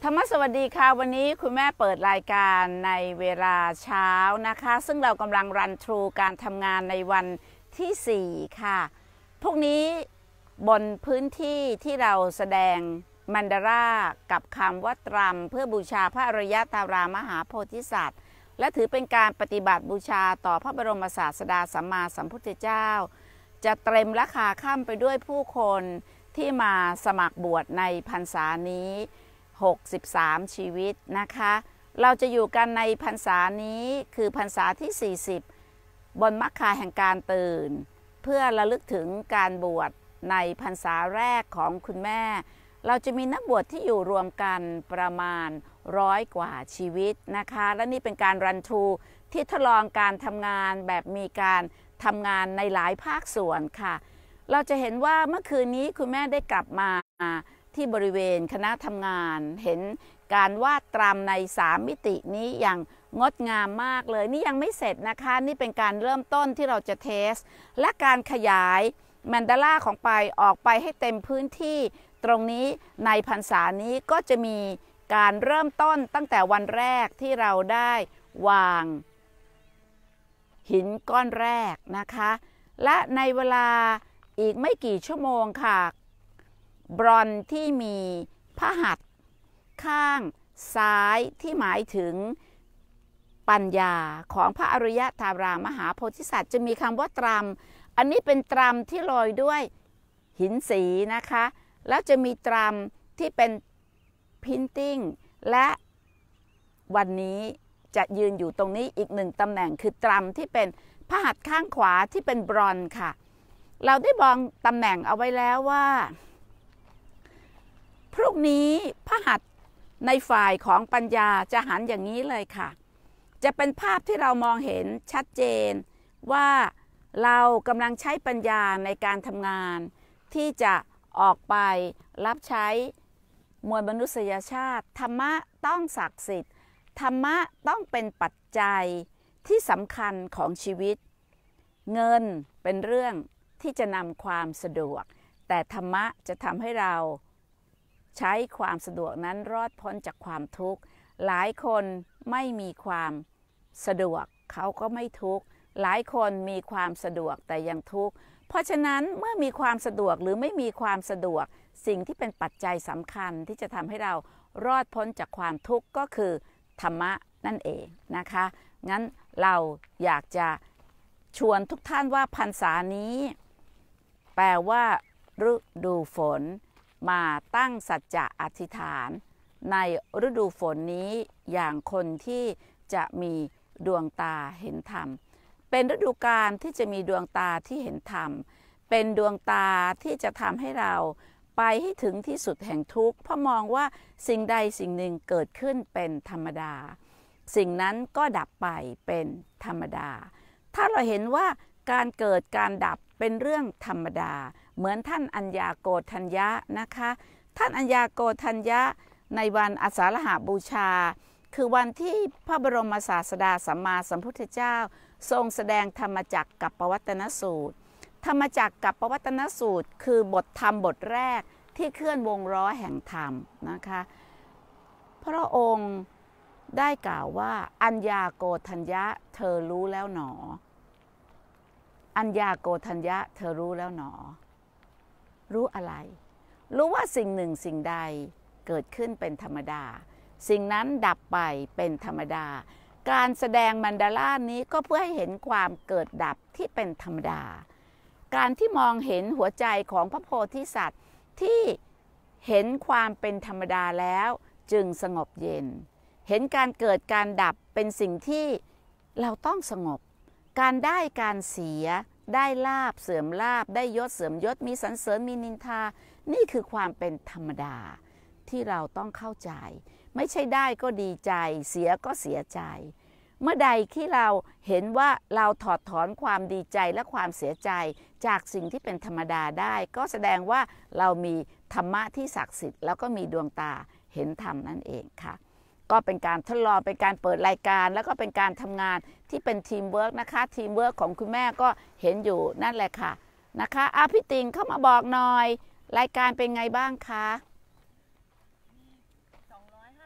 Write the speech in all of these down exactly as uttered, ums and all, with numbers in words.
ธรรมสวัสดีค่ะวันนี้คุณแม่เปิดรายการในเวลาเช้านะคะซึ่งเรากำลังรันทรูการทำงานในวันที่สี่ค่ะพวกนี้บนพื้นที่ที่เราแสดงมันดารากับคำว่าตรัมเพื่อบูชาพระอริยตารามหาโพธิสัตว์และถือเป็นการปฏิบัติบูชาต่อพระบรมศาสดาสัมมาสัมพุทธเจ้าจะเต็มและคาค่ำไปด้วยผู้คนที่มาสมัครบวชในพรรษานี้หกสิบสามชีวิตนะคะเราจะอยู่กันในพรรษานี้คือพรรษาที่สี่สิบบนมรรคาแห่งการตื่นเพื่อระลึกถึงการบวชในพรรษาแรกของคุณแม่เราจะมีนักบวชที่อยู่รวมกันประมาณร้อยกว่าชีวิตนะคะและนี่เป็นการรันทรูที่ทดลองการทำงานแบบมีการทำงานในหลายภาคส่วนค่ะเราจะเห็นว่าเมื่อคืนนี้คุณแม่ได้กลับมาที่บริเวณคณะทำงานเห็นการวาดตรามในสามมิตินี้อย่างงดงามมากเลยนี่ยังไม่เสร็จนะคะนี่เป็นการเริ่มต้นที่เราจะเทสและการขยายมันดาราของไปออกไปให้เต็มพื้นที่ตรงนี้ในพรรษานี้ก็จะมีการเริ่มต้นตั้งแต่วันแรกที่เราได้วางหินก้อนแรกนะคะและในเวลาอีกไม่กี่ชั่วโมงค่ะบรอนที่มีพระหัตถ์ข้างซ้ายที่หมายถึงปัญญาของพระอริยตารามหาโพธิสัตว์จะมีคำว่าตรัมอันนี้เป็นตรัมที่โรยด้วยหินสีนะคะแล้วจะมีตรัมที่เป็นพินติ้งและวันนี้จะยืนอยู่ตรงนี้อีกหนึ่งตำแหน่งคือตรัมที่เป็นพระหัตถ์ข้างขวาที่เป็นบรอนค่ะเราได้บอกตำแหน่งเอาไว้แล้วว่าพรุ่งนี้พระหัตถ์ในฝ่ายของปัญญาจะหันอย่างนี้เลยค่ะจะเป็นภาพที่เรามองเห็นชัดเจนว่าเรากำลังใช้ปัญญาในการทำงานที่จะออกไปรับใช้มวลมนุษยชาติธรรมะต้องศักดิ์สิทธิ์ธรรมะต้องเป็นปัจจัยที่สำคัญของชีวิตเงินเป็นเรื่องที่จะนำความสะดวกแต่ธรรมะจะทำให้เราใช้ความสะดวกนั้นรอดพ้นจากความทุกข์หลายคนไม่มีความสะดวกเขาก็ไม่ทุกข์หลายคนมีความสะดวกแต่ยังทุกข์เพราะฉะนั้นเมื่อมีความสะดวกหรือไม่มีความสะดวกสิ่งที่เป็นปัจจัยสำคัญที่จะทำให้เรารอดพ้นจากความทุกข์ก็คือธรรมะนั่นเองนะคะงั้นเราอยากจะชวนทุกท่านว่าพรรษานี้แปลว่าฤดูฝนมาตั้งสัจจะอธิษฐานในฤดูฝนนี้อย่างคนที่จะมีดวงตาเห็นธรรมเป็นฤดูกาลที่จะมีดวงตาที่เห็นธรรมเป็นดวงตาที่จะทำให้เราไปให้ถึงที่สุดแห่งทุกข์เพราะมองว่าสิ่งใดสิ่งหนึ่งเกิดขึ้นเป็นธรรมดาสิ่งนั้นก็ดับไปเป็นธรรมดาถ้าเราเห็นว่าการเกิดการดับเป็นเรื่องธรรมดาเหมือนท่านอัญญาโกณทัญญะนะคะท่านอัญญาโกณทัญญะในวันอาสาฬหบูชาคือวันที่พระบรมศาสดาสัมมาสัมพุทธเจ้าทรงแสดงธรรมจักรกับปวัตตนสูตรธรรมจักรกับปวัตตนสูตรคือบทธรรมบทแรกที่เคลื่อนวงล้อแห่งธรรมนะคะพระองค์ได้กล่าวว่าอัญญาโกณทัญญะเธอรู้แล้วหนออัญญาโกณทัญญะเธอรู้แล้วหนอรู้อะไรรู้ว่าสิ่งหนึ่งสิ่งใดเกิดขึ้นเป็นธรรมดาสิ่งนั้นดับไปเป็นธรรมดาการแสดงมันดารานี้ก็เพื่อให้เห็นความเกิดดับที่เป็นธรรมดาการที่มองเห็นหัวใจของพระโพธิสัตว์ที่เห็นความเป็นธรรมดาแล้วจึงสงบเย็นเห็นการเกิดการดับเป็นสิ่งที่เราต้องสงบการได้การเสียได้ลาภเสื่อมลาภได้ยศเสื่อมยศมีสรรเสริญมีนินทานี่คือความเป็นธรรมดาที่เราต้องเข้าใจไม่ใช่ได้ก็ดีใจเสียก็เสียใจเมื่อใดที่เราเห็นว่าเราถอดถอนความดีใจและความเสียใจจากสิ่งที่เป็นธรรมดาได้ก็แสดงว่าเรามีธรรมะที่ศักดิ์สิทธิ์แล้วก็มีดวงตาเห็นธรรมนั่นเองค่ะก็เป็นการทดลองเป็นการเปิดรายการแล้วก็เป็นการทำงานที่เป็นทีมเวิร์กนะคะทีมเวิร์กของคุณแม่ก็เห็นอยู่นั่นแหละค่ะนะคะอาพี่ติงเข้ามาบอกหน่อยรายการเป็นไงบ้างคะสองร้อยห้า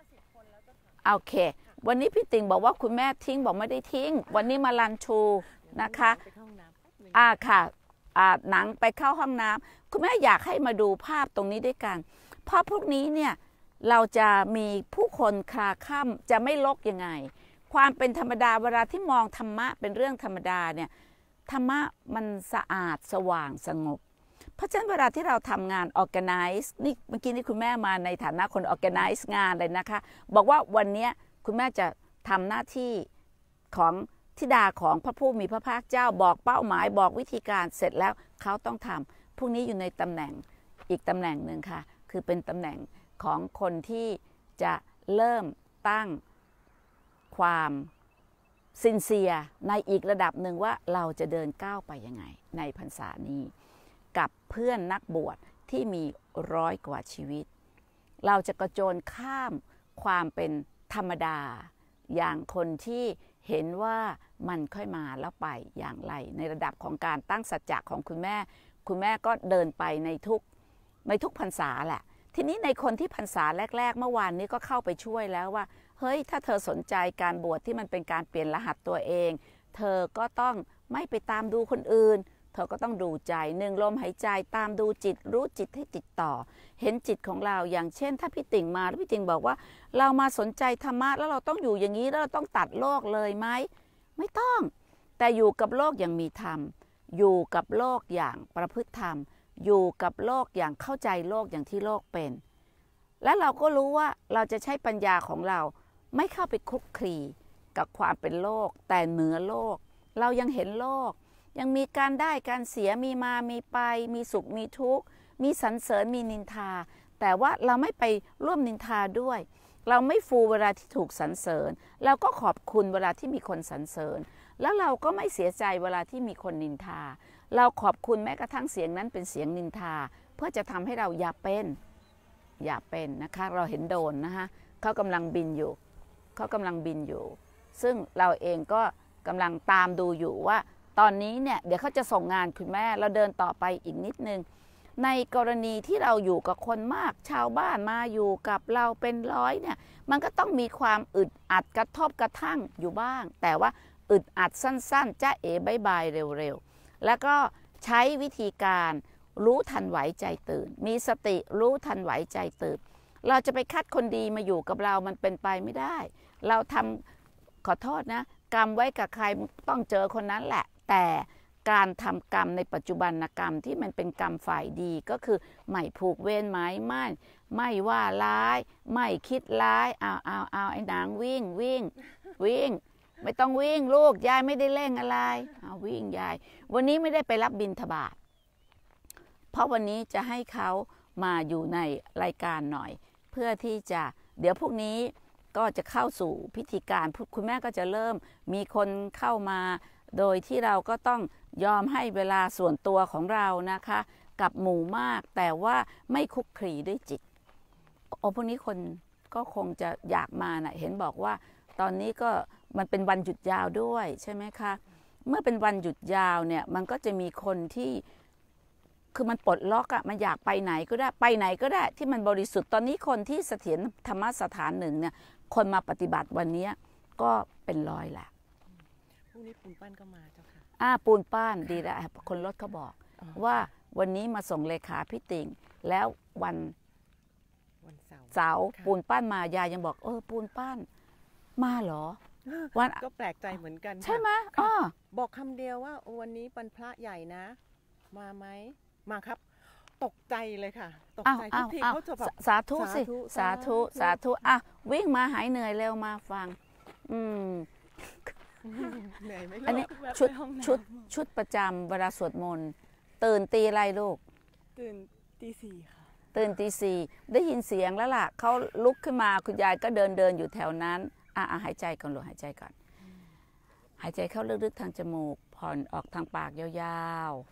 โอเควันนี้พี่ติ่งบอกว่าคุณแม่ทิ้งบอกไม่ได้ทิ้งวันนี้มาลันชูนะคะอ่าค่ะอ่าหนังไปเข้าห้องน้ำคุณแม่อยากให้มาดูภาพตรงนี้ด้วยกันเพราะพวกนี้เนี่ยเราจะมีผู้คนคลาค่ำจะไม่ลกยังไงความเป็นธรรมดาเวลาที่มองธรรมะเป็นเรื่องธรรมดาเนี่ยธรรมะมันสะอาดสว่างสงบเพราะฉะนั้นเวลาที่เราทำงาน organize นี่เมื่อกี้นี่คุณแม่มาในฐานะคน organize งานเลยนะคะบอกว่าวันนี้คุณแม่จะทำหน้าที่ของธิดาของพระผู้มีพระภาคเจ้าบอกเป้าหมายบอกวิธีการเสร็จแล้วเขาต้องทำพวกนี้อยู่ในตำแหน่งอีกตำแหน่งหนึ่งค่ะคือเป็นตำแหน่งของคนที่จะเริ่มตั้งความซินเซียในอีกระดับหนึ่งว่าเราจะเดินก้าวไปยังไงในพรรษานี้กับเพื่อนนักบวชที่มีร้อยกว่าชีวิตเราจะกระโจนข้ามความเป็นธรรมดาอย่างคนที่เห็นว่ามันค่อยมาแล้วไปอย่างไรในระดับของการตั้งสัจจะของคุณแม่คุณแม่ก็เดินไปในทุกในทุกพรรษาแหละทีนี้ในคนที่พรรษาแรกๆเมื่อวานนี้ก็เข้าไปช่วยแล้วว่าเฮ้ยถ้าเธอสนใจการบวชที่มันเป็นการเปลี่ยนรหัสตัวเองเธอก็ต้องไม่ไปตามดูคนอื่นเธอก็ต้องดูใจหนึ่งลมหายใจตามดูจิตรู้จิตให้ติดต่อเห็นจิตของเราอย่างเช่นถ้าพี่ติ่งมาแล้วพี่ติ่งบอกว่าเรามาสนใจธรรมะแล้วเราต้องอยู่อย่างนี้แล้วเราต้องตัดโลกเลยไหมไม่ต้องแต่อยู่กับโลกอย่างมีธรรมอยู่กับโลกอย่างประพฤติธรรมอยู่กับโลกอย่างเข้าใจโลกอย่างที่โลกเป็นและเราก็รู้ว่าเราจะใช้ปัญญาของเราไม่เข้าไปคลุกคลีกับความเป็นโลกแต่เหนือโลกเรายังเห็นโลกยังมีการได้การเสียมีมามีไปมีสุขมีทุกข์มีสรรเสริญมีนินทาแต่ว่าเราไม่ไปร่วมนินทาด้วยเราไม่ฟูเวลาที่ถูกสรรเสริญเราก็ขอบคุณเวลาที่มีคนสรรเสริญแล้วเราก็ไม่เสียใจเวลาที่มีคนนินทาเราขอบคุณแม้กระทั่งเสียงนั้นเป็นเสียงนินทาเพื่อจะทำให้เราอย่าเป็นอย่าเป็นนะคะเราเห็นโดรนนะคะเขากำลังบินอยู่เขากำลังบินอยู่ซึ่งเราเองก็กำลังตามดูอยู่ว่าตอนนี้เนี่ยเดี๋ยวเขาจะส่งงานคุณแม่เราเดินต่อไปอีกนิดนึงในกรณีที่เราอยู่กับคนมากชาวบ้านมาอยู่กับเราเป็นร้อยเนี่ยมันก็ต้องมีความอึดอัดกระทบกระทั่งอยู่บ้างแต่ว่าอึดอัดสั้นๆจ้าเอ๋บายบายเร็วๆแล้วก็ใช้วิธีการรู้ทันไหวใจตื่นมีสติรู้ทันไหวใจตื่นเราจะไปคัดคนดีมาอยู่กับเรามันเป็นไปไม่ได้เราทำขอโทษนะกรรมไว้กับใครต้องเจอคนนั้นแหละแต่การทำกรรมในปัจจุบันกรรมที่มันเป็นกรรมฝ่ายดีก็คือไม่ผูกเวรหมายมั่นไม่ว่าร้ายไม่คิดร้ายเอาเอาเอาไอ้นางวิ่งวิ่งวิ่งไม่ต้องวิ่งลูกยายไม่ได้เร่งอะไรเอาวิ่งยายวันนี้ไม่ได้ไปรับบิณฑบาตเพราะวันนี้จะให้เขามาอยู่ในรายการหน่อยเพื่อที่จะเดี๋ยวพวกนี้ก็จะเข้าสู่พิธีการคุณแม่ก็จะเริ่มมีคนเข้ามาโดยที่เราก็ต้องยอมให้เวลาส่วนตัวของเรานะคะกับหมู่มากแต่ว่าไม่คุกคลีด้วยจิตโอ้พวกนี้คนก็คงจะอยากมานะเห็นบอกว่าตอนนี้ก็มันเป็นวันหยุดยาวด้วยใช่ไหมคะเมื่อเป็นวันหยุดยาวเนี่ยมันก็จะมีคนที่คือมันปลดล็อกอะมันอยากไปไหนก็ได้ไปไหนก็ได้ที่มันบริสุทธิ์ตอนนี้คนที่เสถียรธรรมสถานหนึ่งเนี่ยคนมาปฏิบัติวันนี้ก็เป็นร้อยแหละพรุ่งนี้ปูนปั้นก็มาเจ้าค่ะอ่าปูนปั้นดีแล้วคนรถเขาบอกว่าวันนี้มาส่งเลขาพี่ติ่งแล้ววันวันเสาร์เสาร์ปูนปั้นมายายยังบอกเออปูนปั้นมาเหรอวันก็แปลกใจเหมือนกันใช่ไหมอ๋อบอกคำเดียวว่าวันนี้วันพระใหญ่นะมาไหมมาครับตกใจเลยค่ะตกใจทุกทีเขาจะแบบสาธุสิสาธุสาธุอ่ะวิ่งมาหายเหนื่อยเร็วมาฟังอืมเหนื่อยไหมอันนี้ชุดชุดชุดประจำเวลาสวดมนต์ตื่นตีอะไรลูกตื่นตีสี่ค่ะตื่นตีสี่ได้ยินเสียงแล้วล่ะเขาลุกขึ้นมาคุณยายก็เดินเดินอยู่แถวนั้นอ่ะหายใจก่อนลูกหายใจก่อนหายใจเข้าลึกๆทางจมูกผ่อนออกทางปากยาวๆ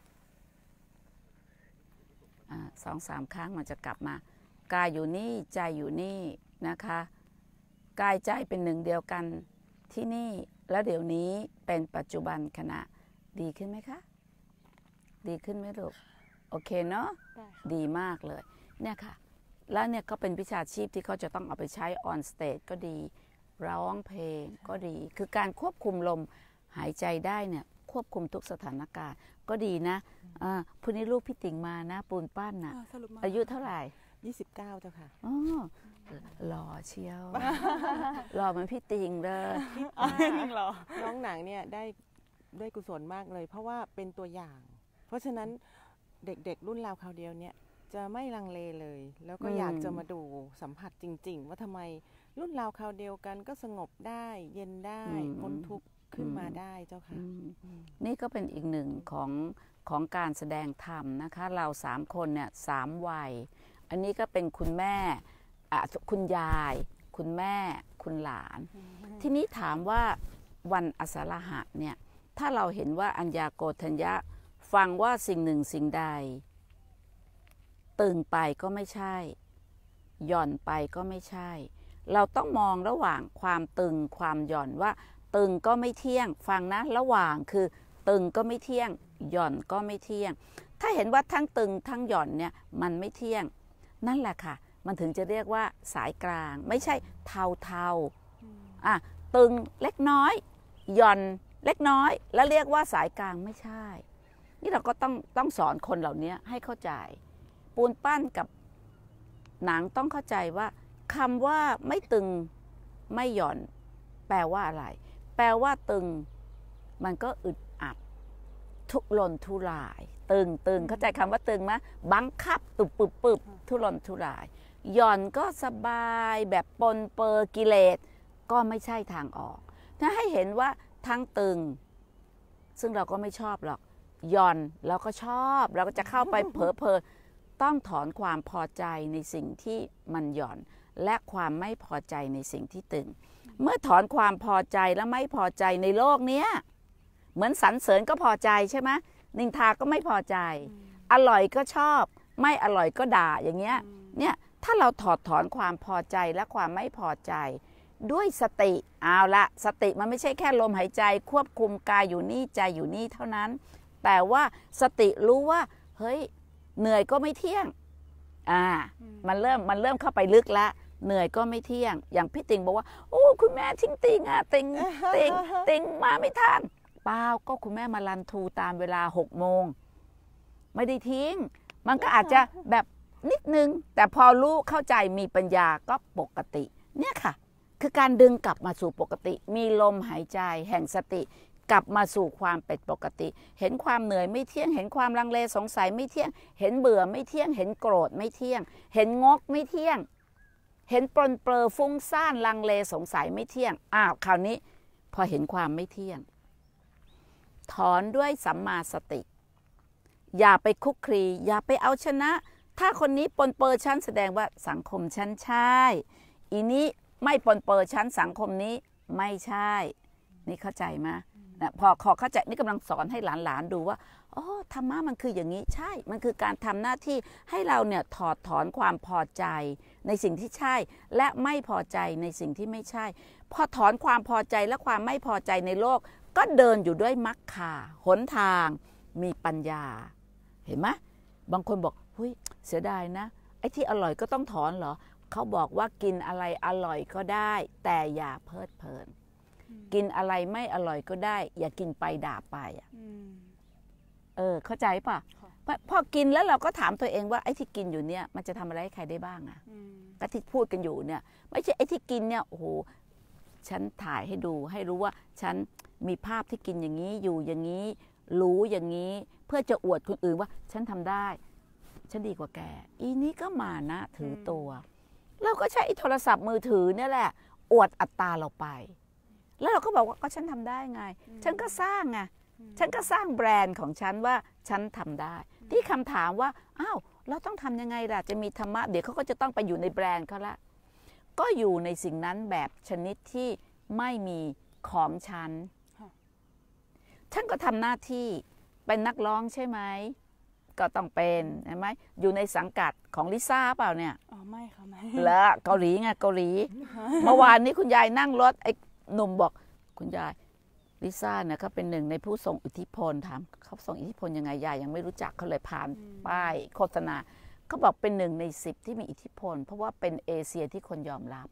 สองสามครั้งมันจะกลับมากายอยู่นี่ใจอยู่นี่นะคะกายใจเป็นหนึ่งเดียวกันที่นี่แล้วเดี๋ยวนี้เป็นปัจจุบันขณะดีขึ้นไหมคะดีขึ้นไหมลูกโอเคเนาะดีมากเลยเนี่ยค่ะแล้วเนี่ยก็เป็นวิชาชีพที่เขาจะต้องเอาไปใช้ออนสเตจก็ดีร้องเพลงก็ดี คือการควบคุมลมหายใจได้เนี่ยควบคุมทุกสถานการณ์ก็ดีนะอ่าพรุ่งนี้ลูกพี่ติ๋งมานะปูนปั้นน่ะอ่าสรุปมาอายุเท่าไหร่ยี่สิบเก้าเจ้าค่ะอ๋อหล่อเชียว หล่อเหมือนพี่ติงเลยเหรอน้องหนังเนี่ยได้ได้กุศลมากเลย เพราะว่าเป็นตัวอย่าง เพราะฉะนั้นเด็กๆรุ่นราวคราวเดียวเนี่ยจะไม่ลังเลเลย แล้วก็อืมอยากจะมาดูสัมผัสจริง ๆ ว่าทำไมรุ่นราวคราวเดียวกันก็สงบได้เย็นได้พ้นทุกข์ขึ้นมาได้เจ้าค่ะอืมนี่ก็เป็นอีกหนึ่งของของการแสดงธรรมนะคะ เราสามคนเนี่ยสามวัย อันนี้ก็เป็นคุณแม่อ่ะคุณยาย คุณแม่ คุณหลาน ทีนี้ถามว่าวันอสาฬหะเนี่ยถ้าเราเห็นว่าอัญญาโกฏัญญะฟังว่าสิ่งหนึ่งสิ่งใด ตึงไปก็ไม่ใช่ หย่อนไปก็ไม่ใช่ เราต้องมองระหว่างความตึงความหย่อนว่า ตึงก็ไม่เที่ยงฟังนะระหว่างคือตึงก็ไม่เที่ยง หย่อนก็ไม่เที่ยง ถ้าเห็นว่าทั้งตึงทั้งหย่อนเนี่ยมันไม่เที่ยง นั่นแหละค่ะ มันถึงจะเรียกว่าสายกลาง ไม่ใช่เทาเทาๆอ่ะตึงเล็กน้อย หย่อนเล็กน้อย แล้วเรียกว่าสายกลางไม่ใช่ นี่เราก็ต้องต้องสอนคนเหล่านี้ให้เข้าใจ ปูนปั้นกับหนังต้องเข้าใจว่าคำว่าไม่ตึงไม่หย่อน แปลว่าอะไร แปลว่าตึงมันก็อึดอัดทุรนทุราย ตึงตึงเข้าใจคำว่าตึงไหมบังคับตุบปึบปึบทุรนทุราย หย่อนก็สบายแบบปนเปอร์กิเลสก็ไม่ใช่ทางออกถ้าให้เห็นว่าทั้งตึง ซึ่งเราก็ไม่ชอบหรอกหย่อนเราก็ชอบเราก็จะเข้าไปเผลอเพอต้องถอนความพอใจในสิ่งที่มันหย่อน และความไม่พอใจในสิ่งที่ตึง เมื่อถอนความพอใจและไม่พอใจในโลกเนี้ยเหมือนสรรเสริญก็พอใจใช่ไหมนินทาก็ไม่พอใจ อร่อยก็ชอบ ไม่อร่อยก็ด่าอย่างเงี้ยเนี่ยถ้าเราถอดถอนความพอใจและความไม่พอใจ ด้วยสติเอาละสติมันไม่ใช่แค่ลมหายใจควบคุมกายอยู่นี่ใจอยู่นี่เท่านั้น แต่ว่าสติรู้ว่าเฮ้ยเหนื่อยก็ไม่เที่ยงอ่ามันเริ่มมันเริ่มเข้าไปลึกแล้วเหนื่อยก็ไม่เที่ยง อย่างพี่ติงบอกว่าโอ้คุณแม่ทิ้งติงอ่ะติงติงติงมาไม่ทันเปล่าก็คุณแม่มารันทูตามเวลาหกโมงไม่ได้ทิ้งมันก็อาจจะแบบนิดนึงแต่พอรู้เข้าใจมีปัญญาก็ปกติเนี่ยค่ะคือการดึงกลับมาสู่ปกติ มีลมหายใจแห่งสติกลับมาสู่ความเป็นปกติ เห็นความเหนื่อยไม่เที่ยงเห็นความลังเลสงสัยไม่เที่ยงเห็นเบื่อไม่เที่ยงเห็นโกรธไม่เที่ยงเห็นงกไม่เที่ยงเห็นปลนเปลือฟุ้งซ่านลังเลสงสัยไม่เที่ยงอ้าวคราวนี้พอเห็นความไม่เที่ยงถอนด้วยสัมมาสติอย่าไปคุกคลีอย่าไปเอาชนะถ้าคนนี้ปนเปื้อฉันแสดงว่าสังคมฉันใช่อีนี้ไม่ปนเปื้อฉันสังคมนี้ไม่ใช่นี่เข้าใจไหมนะพอขอเข้าใจนี่กำลังสอนให้หลานๆดูว่าอ๋อธรรมะมันคืออย่างนี้ใช่มันคือการทำหน้าที่ให้เราเนี่ยถอดถอนความพอใจในสิ่งที่ใช่และไม่พอใจในสิ่งที่ไม่ใช่พอถอนความพอใจและความไม่พอใจในโลกก็เดินอยู่ด้วยมรรคาหนทางมีปัญญาเห็นไหมบางคนบอกเฮ้ยเสียดายนะไอ้ที่อร่อยก็ต้องถอนเหรอเขาบอกว่ากินอะไรอร่อยก็ได้แต่อย่าเพลิดเพลินกินอะไรไม่อร่อยก็ได้อย่ากินไปด่าไปอ่ะเออเข้าใจป่ะพอพอกินแล้วเราก็ถามตัวเองว่าไอ้ที่กินอยู่เนี่ยมันจะทำอะไรให้ใครได้บ้างอ่ะก็ที่พูดกันอยู่เนี่ยไม่ใช่ไอ้ที่กินเนี่ยโอ้โหฉันถ่ายให้ดูให้รู้ว่าฉันมีภาพที่กินอย่างนี้อยู่อย่างนี้รู้อย่างนี้เพื่อจะอวดคนอื่นว่าฉันทำได้ฉันดีกว่าแกอีนี้ก็มานะถือตัวเราก็ใช้โทรศัพท์มือถือเนี่ยแหละอวดอัตตาเราไปแล้วเราก็บอกว่าก็ฉันทำได้ไงฉันก็สร้างไงฉันก็สร้างแบรนด์ของฉันว่าฉันทำได้ที่คำถามว่าอ้าวเราต้องทำยังไงล่ะจะมีธรรมะเดี๋ยวเขาก็จะต้องไปอยู่ในแบรนด์เขาละก็อยู่ในสิ่งนั้นแบบชนิดที่ไม่มีของฉันฉันก็ทำหน้าที่เป็นนักร้องใช่ไหมก็ต้องเป็นใช่ไหมอยู่ในสังกัดของลิซ่าเปล่าเนี่ยอ๋อไม่ค่ะไม่แล้วเกาหลีไงเกาหลีเมื่อวานนี้คุณยายนั่งรถไอ้หนุ่มบอกคุณยายลิซ่าเนี่ยเขาเป็นหนึ่งในผู้ทรงอิทธิพลถามเขาทรงอิทธิพลยังไงยายยังไม่รู้จักเขาเลยผ่านป้ายโฆษณาเขาบอกเป็นหนึ่งในสิบที่มีอิทธิพลเพราะว่าเป็นเอเชียที่คนยอมรับ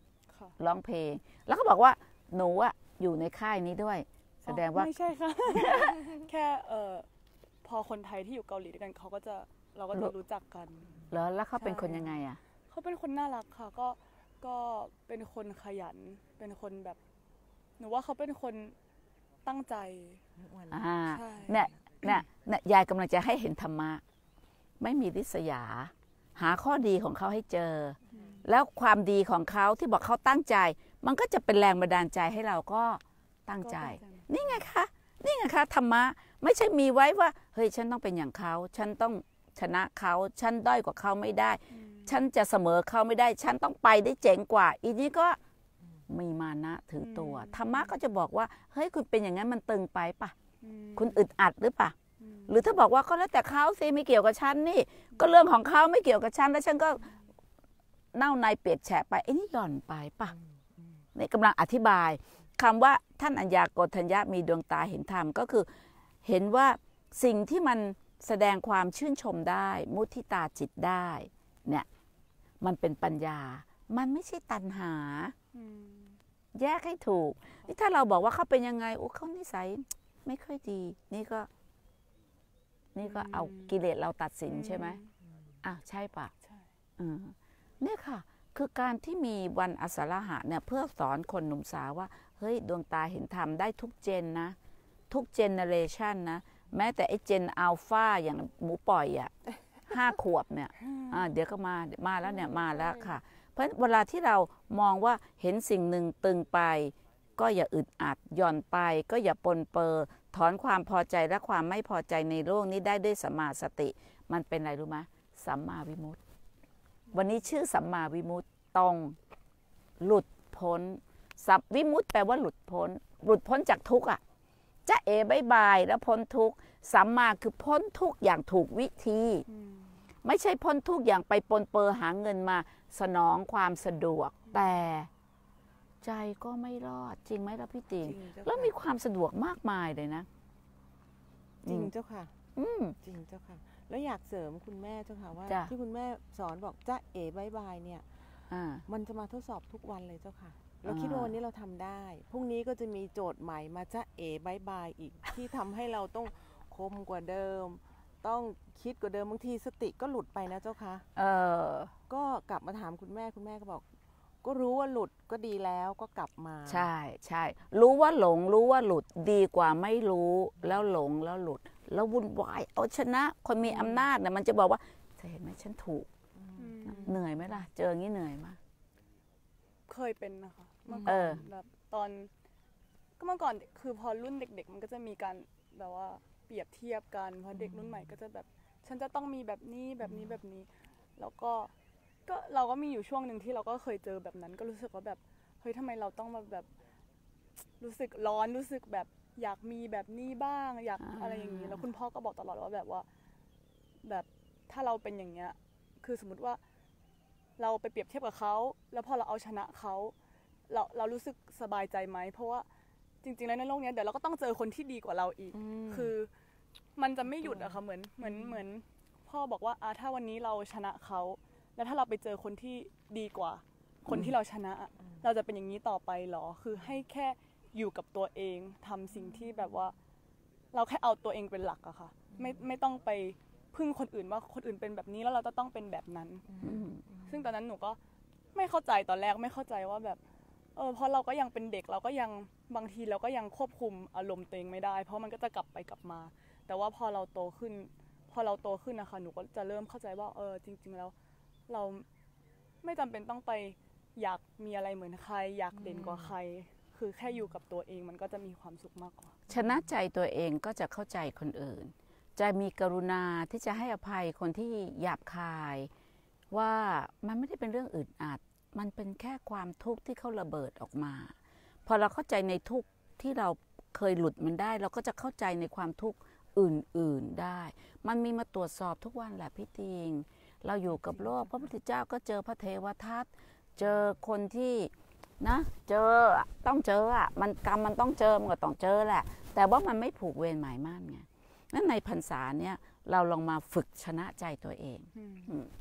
ค่ะร้องเพลง แล้วก็บอกว่าหนูอะอยู่ในค่ายนี้ด้วย แสดงว่าไม่ใช่ค่ะ แค่เออพอคนไทยที่อยู่เกาหลีด้วยกันเขาก็จะเราก็จะรู้จักกันเหรอแล้วเขาเป็นคนยังไงอะเขาเป็นคนน่ารักค่ะ ก็ก็เป็นคนขยัน เป็นคนแบบหนูว่าเขาเป็นคนตั้งใจอ่าใช่เนี่ยเนี่ยเนี่ยยายกำลังจะให้เห็นธรรมะ ไม่มีริษยา หาข้อดีของเขาให้เจอ แล้วความดีของเขาที่บอกเขาตั้งใจ มันก็จะเป็นแรงบันดาลใจให้เราก็ตั้งใจ นี่ไงคะนี่ไงคะธรรมะไม่ใช่มีไว้ว่าเฮ้ยฉันต้องเป็นอย่างเขาฉันต้องชนะเขาฉันด้อยกว่าเขาไม่ได้ ฉันจะเสมอเขาไม่ได้ ฉันต้องไปได้เจ๋งกว่า อีนี้ก็มีมานะถือตัว ธรรมะก็จะบอกว่าเฮ้ยคุณเป็นอย่างนั้นมันตึงไปปะอืมคุณอึดอัดหรือปะอืมหรือถ้าบอกว่าก็แล้วแต่เขาสิไม่เกี่ยวกับฉันนี่ ก็เรื่องของเขาไม่เกี่ยวกับฉันแล้วฉันก็เน่าในเปียกแฉะไปไอ้นี่หย่อนไปปะนี่กำลังอธิบายคำว่าท่านอัญญาโกณฑัญญะมีดวงตาเห็นธรรมก็คือเห็นว่าสิ่งที่มันแสดงความชื่นชมได้ มุทิตาจิตได้เนี่ยมันเป็นปัญญา มันไม่ใช่ตัณหาอืมแยกให้ถูกนี่ถ้าเราบอกว่าเขาเป็นยังไงโอ้เขานิสัยไม่ค่อยดี นี่ก็ นี่ก็เอากิเลสเราตัดสินใช่ไหมอ่ะใช่ปะใช่อืมเนี่ยค่ะ คือการที่มีวันอสรหะเนี่ยเพื่อสอนคนหนุ่มสาวว่าเฮ้ยดวงตาเห็นธรรมได้ทุกเจนนะ ทุกเจเนเรชันนะ แม้แต่ไอ้เจนอัลฟาอย่างหมูปล่อยอ่ะ ห้าขวบเนี่ยอ่าเดี๋ยวก็มามาแล้วเนี่ยมาแล้วค่ะ เพราะเวลาที่เรามองว่าเห็นสิ่งหนึ่งตึงไป ก็อย่าอึดอัดหย่อนไป ก็อย่าปนเปอร์ถอนความพอใจและความไม่พอใจในโลกนี้ได้ด้วยสัมมาสติ มันเป็นอะไรรู้ไหมสัมมาวิมุตติ วันนี้ชื่อสัมมาวิมุตติตรงหลุดพ้นสัมวิมุตติแปลว่าหลุดพ้น หลุดพ้นจากทุกข์อ่ะจะเอบายบายแล้วพ้นทุกข์สัมมาคือพ้นทุกข์อย่างถูกวิธีอืมไม่ใช่พ้นทุกข์อย่างไปปนเปื้อหาเงินมาสนองความสะดวก แต่ใจก็ไม่รอดจริงไหมล่ะพี่ติงจริงเจ้าค่ะแล้วมีความสะดวกมากมายเลยนะจริงเจ้าค่ะอืมจริงเจ้าค่ะ แล้วอยากเสริมคุณแม่เจ้าค่ะว่าจ้ะที่คุณแม่สอนบอกจ้าเอ๋บายบายเนี่ยอ่ามันจะมาทดสอบทุกวันเลยเจ้าค่ะ เราอ่าคิดว่าวันนี้เราทำได้ พรุ่งนี้ก็จะมีโจทย์ใหม่มาจ้าเอ๋บายบายอีก ที่ทำให้เราต้องคมกว่าเดิม ต้องคิดกว่าเดิมบางทีสติก็หลุดไปนะเจ้าค่ะเออก็กลับมาถามคุณแม่คุณแม่ก็บอก ก็รู้ว่าหลุดก็ดีแล้วก็กลับมาใช่ใช่รู้ว่าหลงรู้ว่าหลุดดีกว่าไม่รู้แล้วหลงแล้วหลุด แล้ววุ่นวายเอาชนะคนมีอำนาจเนี่ยมันจะบอกว่าเธอเห็นไหมฉันถูกอืมเหนื่อยไหมล่ะ เจออย่างนี้เหนื่อยไหมเคยเป็นนะคะเมื่อเอก่ออนแบบตอน ก็เมื่อก่อนคือพอรุ่นเด็ก ๆ มันก็จะมีการแบบว่าเปรียบเทียบกันเพราะเด็กรุ่นใหม่ก็จะแบบ ฉันจะต้องมีแบบนี้แบบนี้แบบนี้ แล้วก็ก็เราก็มีอยู่ช่วงหนึ่งที่เราก็เคยเจอแบบนั้น ก็รู้สึกว่าแบบเฮ้ยทำไมเราต้องมาแบบ รู้สึกร้อนรู้สึกแบบอยากมีแบบนี้บ้าง อยากอ่าอะไรอย่างนี้ แล้วคุณพ่อก็บอกตลอดว่าแบบว่า แบบถ้าเราเป็นอย่างเงี้ย คือสมมติว่า เราไปเปรียบเทียบกับเขาแล้วพอเราเอาชนะเขาเราเรารู้สึกสบายใจไหมเพราะว่าจริงๆแล้วในโลกเนี้ยเดี๋ยวเราก็ต้องเจอคนที่ดีกว่าเราอีก คือมันจะไม่หยุดอะค่ะเหมือนเหมือนเหมือน พ่อบอกว่าอ่ะถ้าวันนี้เราชนะเขาแล้วถ้าเราไปเจอคนที่ดีกว่า คนที่เราชนะอะเราจะเป็นอย่างนี้ต่อไปเหรอ คือให้แค่อยู่กับตัวเองทำสิ่งที่แบบว่า เราแค่เอาตัวเองเป็นหลักอะค่ะ ไม่ไม่ต้องไปพึ่งคนอื่นว่าคนอื่นเป็นแบบนี้แล้วเราจะต้องเป็นแบบนั้นอืมซึ่งตอนนั้นหนูก็ไม่เข้าใจตอนแรกไม่เข้าใจว่าแบบเออเพราะเราก็ยังเป็นเด็กเราก็ยังบางทีเราก็ยังควบคุมอารมณ์ตัวเองไม่ได้ เพราะมันก็จะกลับไปกลับมา แต่ว่าพอเราโตขึ้น พอเราโตขึ้นนะคะหนูก็จะเริ่มเข้าใจว่าเออจริง ๆ แล้ว เราไม่จำเป็นต้องไปอยากมีอะไรเหมือนใคร อยากเด่นกว่าใคร คือแค่อยู่กับตัวเองมันก็จะมีความสุขมากกว่าชนะใจตัวเองก็จะเข้าใจคนอื่น จะมีกรุณาที่จะให้อภัยคนที่หยาบคาย ว่ามันไม่ได้เป็นเรื่องอึดอัด มันเป็นแค่ความทุกข์ที่เขาระเบิดออกมา พอเราเข้าใจในทุกข์ที่เราเคยหลุดมันได้ เราก็จะเข้าใจในความทุกข์อื่นๆได้ มันมีมาตรวจสอบทุกวันแหละพี่ติง เราอยู่กับโลกพระพุทธเจ้าก็เจอพระเทวทัต เจอคนที่นะเจอต้องเจออ่ะมันกรรมมันต้องเจอมันก็ต้องเจอแหละ แต่ว่ามันไม่ผูกเวรหมายมั่นไงนั่นในพรรษาเนี่ยเราลองมาฝึกชนะใจตัวเองอืมอืม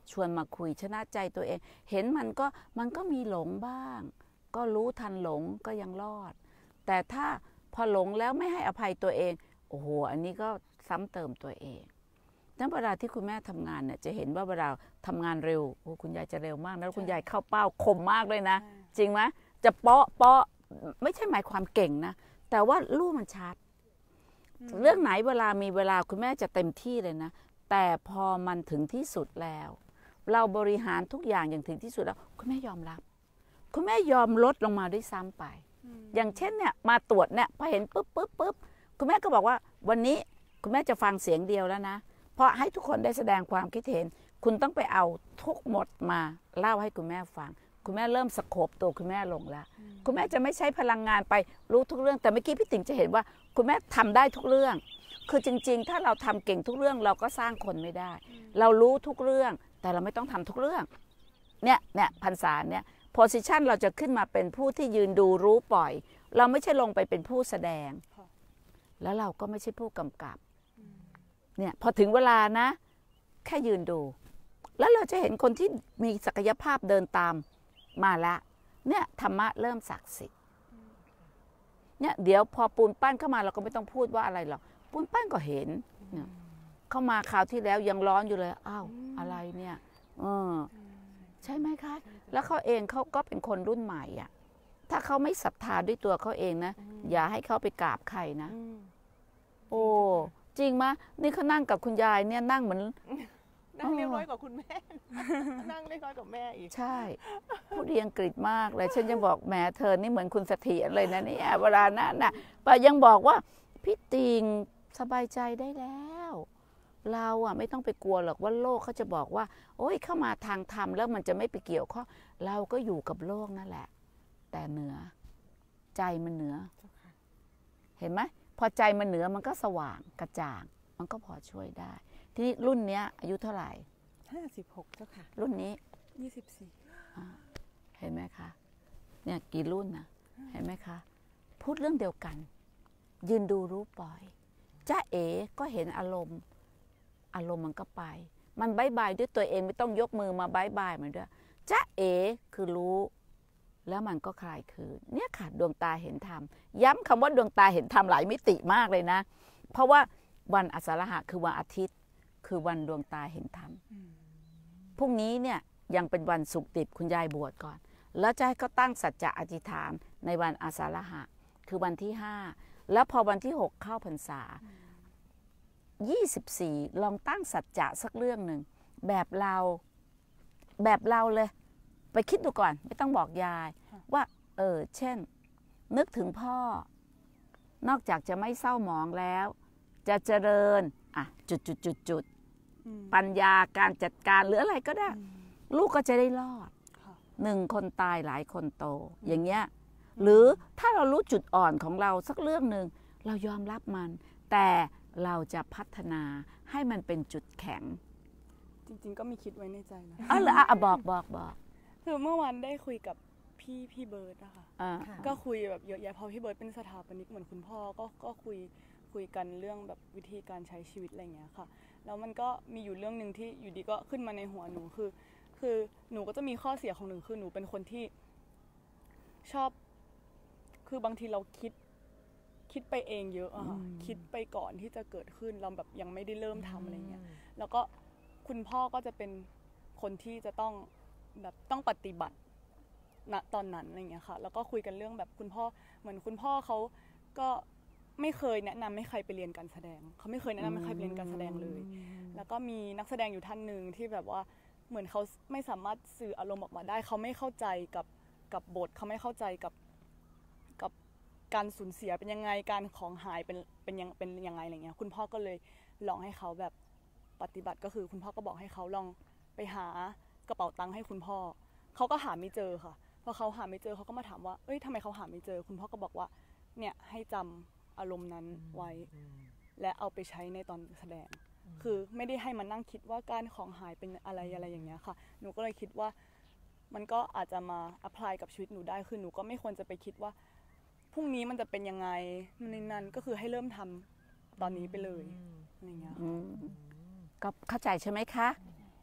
ชวนมาคุยชนะใจตัวเอง เห็นมันก็มันก็มีหลงบ้าง ก็รู้ทันหลงก็ยังรอด แต่ถ้าพอหลงแล้วไม่ให้อภัยตัวเองโอ้โหอันนี้ก็ซ้ำเติมตัวเองนั้นเวลาที่คุณแม่ทำงานเนี่ยจะเห็นว่าเวลาทำงานเร็วโอ้คุณยายจะเร็วมากแล้วคุณยายเข้าเป้าคมมากเลยนะจริงไหมจะเปาะเปาะไม่ใช่หมายความเก่งนะแต่ว่าลูกมันชัดเรื่องไหนเวลามีเวลาคุณแม่จะเต็มที่เลยนะแต่พอมันถึงที่สุดแล้วเราบริหารทุกอย่างอย่างถึงที่สุดแล้วคุณแม่ยอมรับคุณแม่ยอมลดลงมาด้วยซ้ำไปอย่างเช่นเนี่ยมาตรวจเนี่ยพอเห็นปุ๊บปุ๊บปุ๊บคุณแม่ก็บอกว่าวันนี้คุณแม่จะฟังเสียงเดียวแล้วนะเพราะให้ทุกคนได้แสดงความคิดเห็นคุณต้องไปเอาทุกหมดมาเล่าให้คุณแม่ฟังคุณแม่เริ่มสโคปตัวคุณแม่ลงแล้วคุณแม่จะไม่ใช้พลังงานไปรู้ทุกเรื่องแต่เมื่อกี้พี่ติ๋งจะเห็นว่าคุณแม่ทำได้ทุกเรื่องคือจริงๆถ้าเราทำเก่งทุกเรื่องเราก็สร้างคนไม่ได้เรารู้ทุกเรื่องแต่เราไม่ต้องทำทุกเรื่องเนี่ยเนี่ยพรรษาเนี่ยโพสิชันเราจะขึ้นมาเป็นผู้ที่ยืนดูรู้ปล่อยเราไม่ใช่ลงไปเป็นผู้แสดงแล้วเราก็ไม่ใช่ผู้กำกับเนี่ยพอถึงเวลานะแค่ยืนดูแล้วเราจะเห็นคนที่มีศักยภาพเดินตามมาละเนี่ยธรรมะเริ่มศักดิ์สิทธิ์เนี่ยเดี๋ยวพอปูนปั้นเข้ามาเราก็ไม่ต้องพูดว่าอะไรหรอกปูนปั้นก็เห็นเนี่ยเข้ามาคราวที่แล้วยังร้อนอยู่เลยอ้าวอะไรเนี่ยเออใช่ไหมคะแล้วเขาเองเขาก็เป็นคนรุ่นใหม่อ่ะถ้าเขาไม่ศรัทธาด้วยตัวเขาเองนะอย่าให้เขาไปกราบใครนะโอ้จริงมะนี่เขานั่งกับคุณยายเนี่ยนั่งเหมือนนั่งเรียบร้อยกว่าคุณแม่นั่งเรียบร้อยกว่าแม่อีกใช่พูดเรียงกฤษมากเลยฉันยังบอกแหมเธอนี่เหมือนคุณเสถียรเลยนะเนี่ยเวลานั้นน่ะป้ายังบอกว่าพี่ติงสบายใจได้แล้วเราอ่ะไม่ต้องไปกลัวหรอกว่าโลกเขาจะบอกว่าโอ้ยเข้ามาทางธรรมแล้วมันจะไม่ไปเกี่ยวข้องเราก็อยู่กับโลกนั่นแหละแต่เหนือใจมันเหนือเห็นไหมพอใจมันเหนือมันก็สว่างกระจ่างมันก็พอช่วยได้ทีนี้รุ่นเนี้ยอายุเท่าไหร่ห้าสิบหกเจ้าค่ะรุ่นนี้ยี่สิบสี่เห็นไหมคะเนี่ยกี่รุ่นนะเห็นไหมคะพูดเรื่องเดียวกันยืนดูรู้ปล่อยจ้าเอ๋ก็เห็นอารมณ์อารมณ์มันก็ไปมันบายบายด้วยตัวเองไม่ต้องยกมือมาบายบายมันด้วยจ้าเอ๋คือรู้แล้วมันก็คลายคืนเนี่ยค่ะดวงตาเห็นธรรมย้ำคำว่าดวงตาเห็นธรรมหลายมิติมากเลยนะเพราะว่าวันอสาฬหะคือวันอาทิตย์คือวันดวงตาเห็นธรรมพรุ่งนี้เนี่ยยังเป็นวันศุกร์ดิบคุณยายบวชก่อนแล้วจะให้เขาตั้งสัจจะอธิษฐานในวันอาสาฬหะคือวันที่ห้าแล้วพอวันที่หกเข้าพรรษายี่สิบสี่ลองตั้งสัจจะสักเรื่องหนึ่งแบบเราแบบเราเลยไปคิดดูก่อนไม่ต้องบอกยายว่าเออเช่นนึกถึงพ่อนอกจากจะไม่เศร้าหมองแล้วจะเจริญอ่ะจุดจุดจุดจุดปัญญาการจัดการหรืออะไรก็ได้ลูกก็จะได้รอดหนึ่งคนตายหลายคนโตอย่างเงี้ยหรือถ้าเรารู้จุดอ่อนของเราสักเรื่องหนึ่งเรายอมรับมันแต่เราจะพัฒนาให้มันเป็นจุดแข็งจริงๆก็มีคิดไว้ในใจนะอ๋อเหรออ่ะบอกบอกบอกคือเมื่อวานได้คุยกับพี่พี่เบิร์ดนะคะก็คุยแบบเยอะแยะพอพี่เบิร์ดเป็นสถาปนิกเหมือนคุณพ่อก็ก็คุยคุยกันเรื่องแบบวิธีการใช้ชีวิตอะไรเงี้ยค่ะแล้วมันก็มีอยู่เรื่องหนึ่งที่อยู่ดีก็ขึ้นมาในหัวหนูคือคือหนูก็จะมีข้อเสียของหนูคือหนูเป็นคนที่ชอบคือบางทีเราคิดคิดไปเองเยอะอะค่ะคิดไปก่อนที่จะเกิดขึ้นเราแบบยังไม่ได้เริ่มทำอะไรเงี้ยแล้วก็คุณพ่อก็จะเป็นคนที่จะต้องแบบต้องปฏิบัติณตอนนั้นอะไรเงี้ยค่ะแล้วก็คุยกันเรื่องแบบคุณพ่อเหมือนคุณพ่อเขาก็ไม่เคยแนะนำให้ใครไปเรียนการแสดงเขาไม่เคยแนะนำให้ใครไปเรียนการแสดงเลยแล้วก็มีนักแสดงอยู่ท่านหนึ่งที่แบบว่าเหมือนเขาไม่สามารถสื่ออารมณ์ออกมาได้เขาไม่เข้าใจกับกับบทเขาไม่เข้าใจกับกับการสูญเสียเป็นยังไงการของหายเป็นเป็นยังเป็นยังไงอะไรเงี้ยคุณพ่อก็เลยลองให้เขาแบบปฏิบัติก็คือคุณพ่อก็บอกให้เขาลองไปหากระเป๋าตังค์ให้คุณพ่อเขาก็หาไม่เจอค่ะพอเขาหาไม่เจอเขาก็มาถามว่าเอ้ยทำไมเขาหาไม่เจอคุณพ่อก็บอกว่าเนี่ยให้จำอารมณ์นั้นไว้และเอาไปใช้ในตอนแสดงคือไม่ได้ให้มันนั่งคิดว่าการของหายเป็นอะไรอะไรอย่างเงี้ยค่ะหนูก็เลยคิดว่ามันก็อาจจะมาอัพพลายกับชีวิตหนูได้คือหนูก็ไม่ควรจะไปคิดว่าพรุ่งนี้มันจะเป็นยังไงในนั้นก็คือให้เริ่มทำตอนนี้ไปเลยอะไรเงี้ยก็เข้าใจใช่ไหมคะ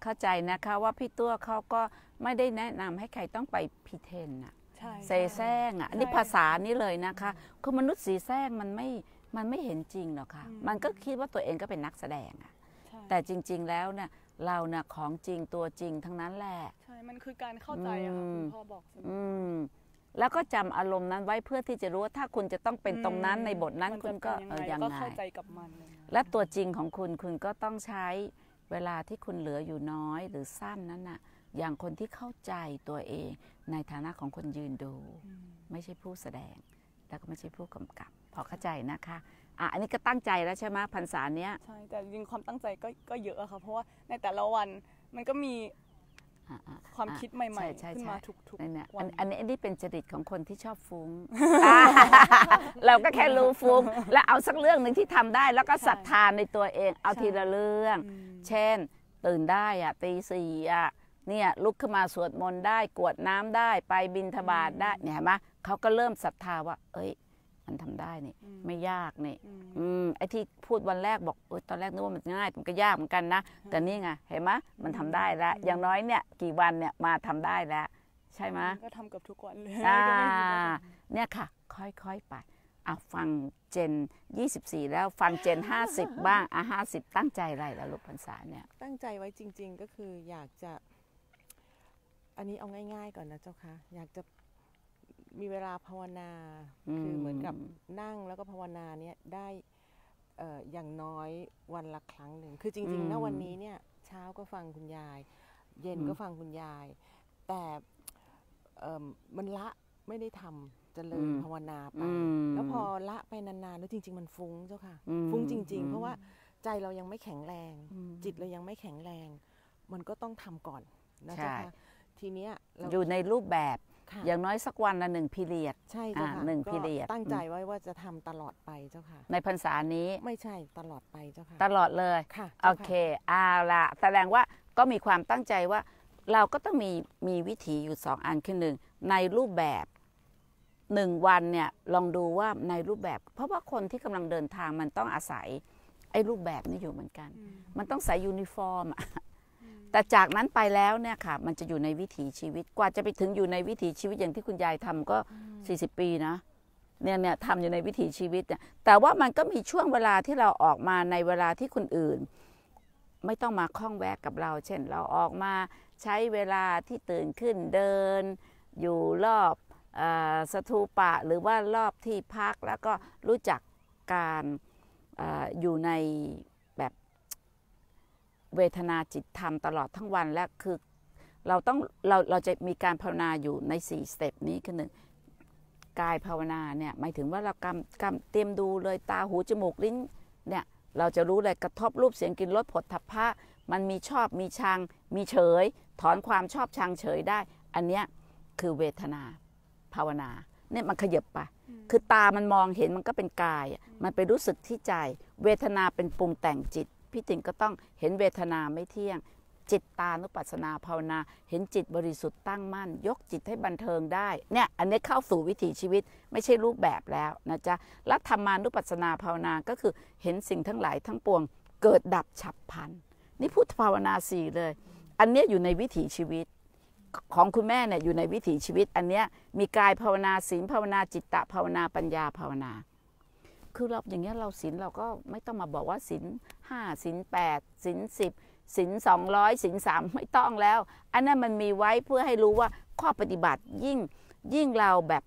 เข้าใจนะคะว่าพี่ตัวเขาก็ไม่ได้แนะนำให้ใครต้องไปพีเทนอะเซแซงอ่ะนี่ภาษานี้เลยนะคะคือมนุษย์สีแซงมันไม่มันไม่เห็นจริงหรอกค่ะมันก็คิดว่าตัวเองก็เป็นนักแสดงอ่ะแต่จริงๆแล้วเนี่ยเราเนี่ยของจริงตัวจริงทั้งนั้นแหละใช่มันคือการเข้าใจอะค่ะคุณพ่อบอกอืมแล้วก็จำอารมณ์นั้นไว้เพื่อที่จะรู้ว่าถ้าคุณจะต้องเป็นตรงนั้นในบทนั้นคุณก็ยังไงเข้าใจกับมันและตัวจริงของคุณคุณก็ต้องใช้เวลาที่คุณเหลืออยู่น้อยหรือสั้นนั้นน่ะอย่างคนที่เข้าใจตัวเองในฐานะของคนยืนดูไม่ใช่ผู้แสดงแล้วก็ไม่ใช่ผู้กำกับพอเข้าใจนะคะอ่ะอันนี้ก็ตั้งใจแล้วใช่ไหมพรรษาเนี้ยใช่แต่จริงความตั้งใจก็ก็เยอะอะค่ะเพราะว่าในแต่ละวันมันก็มีความคิดใหม่ๆขึ้นมาทุกๆวันอันนี้อันนี้เป็นจริตของคนที่ชอบฟุ้งเราก็แค่รู้ฟุ้งแล้วเอาสักเรื่องหนึ่งที่ทำได้แล้วก็ศรัทธาในตัวเองเอาทีละเรื่องเช่นตื่นได้อะตีสี่อะเนี่ยลุกขึ้นมาสวดมนต์ได้กรวดน้ำได้ไปบิณฑบาตได้เนี่ยเห็นไหมเขาก็เริ่มศรัทธาว่าเอ้ยมันทำได้นี่ไม่ยากนี่อืมไอ้ที่พูดวันแรกบอกเออตอนแรกนึกว่ามันง่ายมันก็ยากเหมือนกันนะแต่นี่ไงเห็นไหมมันทำได้แล้วอย่างน้อยเนี่ยกี่วันเนี่ยมาทำได้แล้วใช่ไหมก็ทำกับทุกวันเลยเนี่ยค่ะค่อยๆไปอ่ะฟังเจนยี่สิบสี่แล้วฟังเจนห้าสิบบ้างอ่ะห้าสิบตั้งใจอะไรแล้วลูกพรรษาเนี่ยตั้งใจไว้จริงๆก็คืออยากจะอันนี้เอาง่ายๆก่อนนะเจ้าค่ะอยากจะมีเวลาภาวนาคือเหมือนกับนั่งแล้วก็ภาวนาเนี่ยได้อย่างน้อยวันละครั้งหนึ่งคือจริงๆณวันนี้เนี่ยเช้าก็ฟังคุณยายเย็นก็ฟังคุณยายแต่มันละไม่ได้ทำเจริญภาวนาไปแล้วพอละไปนานๆแล้วจริงๆมันฟุ้งเจ้าค่ะฟุ้งจริงๆเพราะว่าใจเรายังไม่แข็งแรงจิตเรายังไม่แข็งแรงมันก็ต้องทำก่อนนะเจ้าค่ะทีเนี้ยอยู่ในรูปแบบอย่างน้อยสักวันละหนึ่งพีเรียดใช่เจ้าค่ะหนึ่งพีเรียดตั้งใจไว้ว่าจะทำตลอดไปเจ้าค่ะในพรรษานี้ไม่ใช่ตลอดไปเจ้าค่ะตลอดเลยค่ะโอเคเอาละแสดงว่าก็มีความตั้งใจว่าเราก็ต้องมีมีวิถีอยู่สองอันคือหนึ่งในรูปแบบหนึ่งวันเนี่ยลองดูว่าในรูปแบบเพราะว่าคนที่กำลังเดินทางมันต้องอาศัยไอ้รูปแบบนี้อยู่เหมือนกันมันต้องใส่ยูนิฟอร์มแต่จากนั้นไปแล้วเนี่ยค่ะมันจะอยู่ในวิถีชีวิตกว่าจะไปถึงอยู่ในวิถีชีวิตอย่างที่คุณยายทำก็สี่สิบปีนะเนี่ยเนี่ยทำอยู่ในวิถีชีวิตเนี่ยแต่ว่ามันก็มีช่วงเวลาที่เราออกมาในเวลาที่คนอื่นไม่ต้องมาคล้องแวะกับเราเช่นเราออกมาใช้เวลาที่ตื่นขึ้นเดินอยู่รอบสถูปะหรือว่ารอบที่พักแล้วก็รู้จักการออยู่ในแบบเวทนาจิตธรรมตลอดทั้งวันและคือเราต้องเราเราจะมีการภาวนาอยู่ในสี่สเต็ปนี้คือหนึ่งกายภาวนาเนี่ยหมายถึงว่าเรากำกำเตรียมดูเลยตาหูจมูกลิ้นเนี่ยเราจะรู้เลยกระทบรูปเสียงกลิ่นรสผลทัพพะมันมีชอบมีชังมีเฉยถอนความชอบชังเฉยได้อันเนี้ยคือเวทนาภาวนาเนี่ยมันขยับไปคือตามันมองเห็นมันก็เป็นกายมันไปรู้สึกที่ใจเวทนาเป็นปรุงแต่งจิตพี่ติ๋งก็ต้องเห็นเวทนาไม่เที่ยงจิตตานุปัสสนาภาวนาเห็นจิตบริสุทธิ์ตั้งมั่นยกจิตให้บันเทิงได้เนี่ยอันนี้เข้าสู่วิถีชีวิตไม่ใช่รูปแบบแล้วนะจ๊ะและธรรมานุปัสสนาภาวนาก็คือเห็นสิ่งทั้งหลายทั้งปวงเกิดดับฉับพลันนี่พุทธภาวนาสี่เลยอันนี้อยู่ในวิถีชีวิตของคุณแม่เนี่ยอยู่ในวิถีชีวิตอันเนี้ยมีกายภาวนาศีลภาวนาจิตตภาวนาปัญญาภาวนาคือเราอย่างเงี้ยเราศีลเราก็ไม่ต้องมาบอกว่าศีลห้าศีลแปดศีลสิบศีลสองร้อยศีลสามไม่ต้องแล้วอันนั้นมันมีไว้เพื่อให้รู้ว่าข้อปฏิบัติยิ่งยิ่งเราแบบ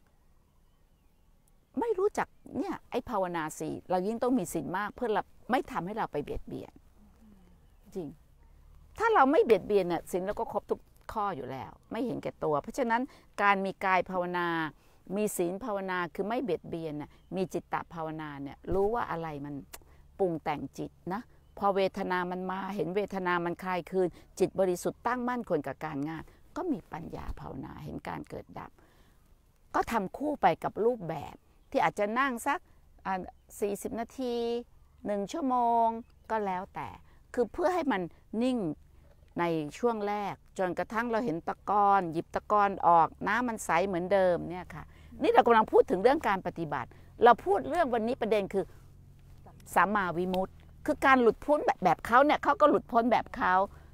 ไม่รู้จักเนี่ยไอ้ภาวนาสี่เรายิ่งต้องมีศีลมากเพื่อเราไม่ทำให้เราไปเบียดเบียนจริงถ้าเราไม่เบียดเบียนเนี่ยศีลเราก็ครบทุกข้ออยู่แล้วไม่เห็นแก่ตัวเพราะฉะนั้นการมีกายภาวนามีศีลภาวนาคือไม่เบียดเบียนน่ะมีจิตตภาวนาเนี่ยรู้ว่าอะไรมันปรุงแต่งจิตนะพอเวทนามันมาเห็นเวทนามันคลายคืนจิตบริสุทธิ์ตั้งมั่นควรกับการงานก็มีปัญญาภาวนาเห็นการเกิดดับก็ทำคู่ไปกับรูปแบบที่อาจจะนั่งสักสี่สิบนาทีหนึ่งชั่วโมงก็แล้วแต่คือเพื่อให้มันนิ่งในช่วงแรกจนกระทั่งเราเห็นตะกอนหยิบตะกอนออกน้ำมันใสเหมือนเดิมเนี่ยค่ะนี่เรากำลังพูดถึงเรื่องการปฏิบัติเราพูดเรื่องวันนี้ประเด็นคือสัมมาวิมุตติคือการหลุดพ้นแบบแบบเขาเนี่ยเขาก็หลุดพ้นแบบเขา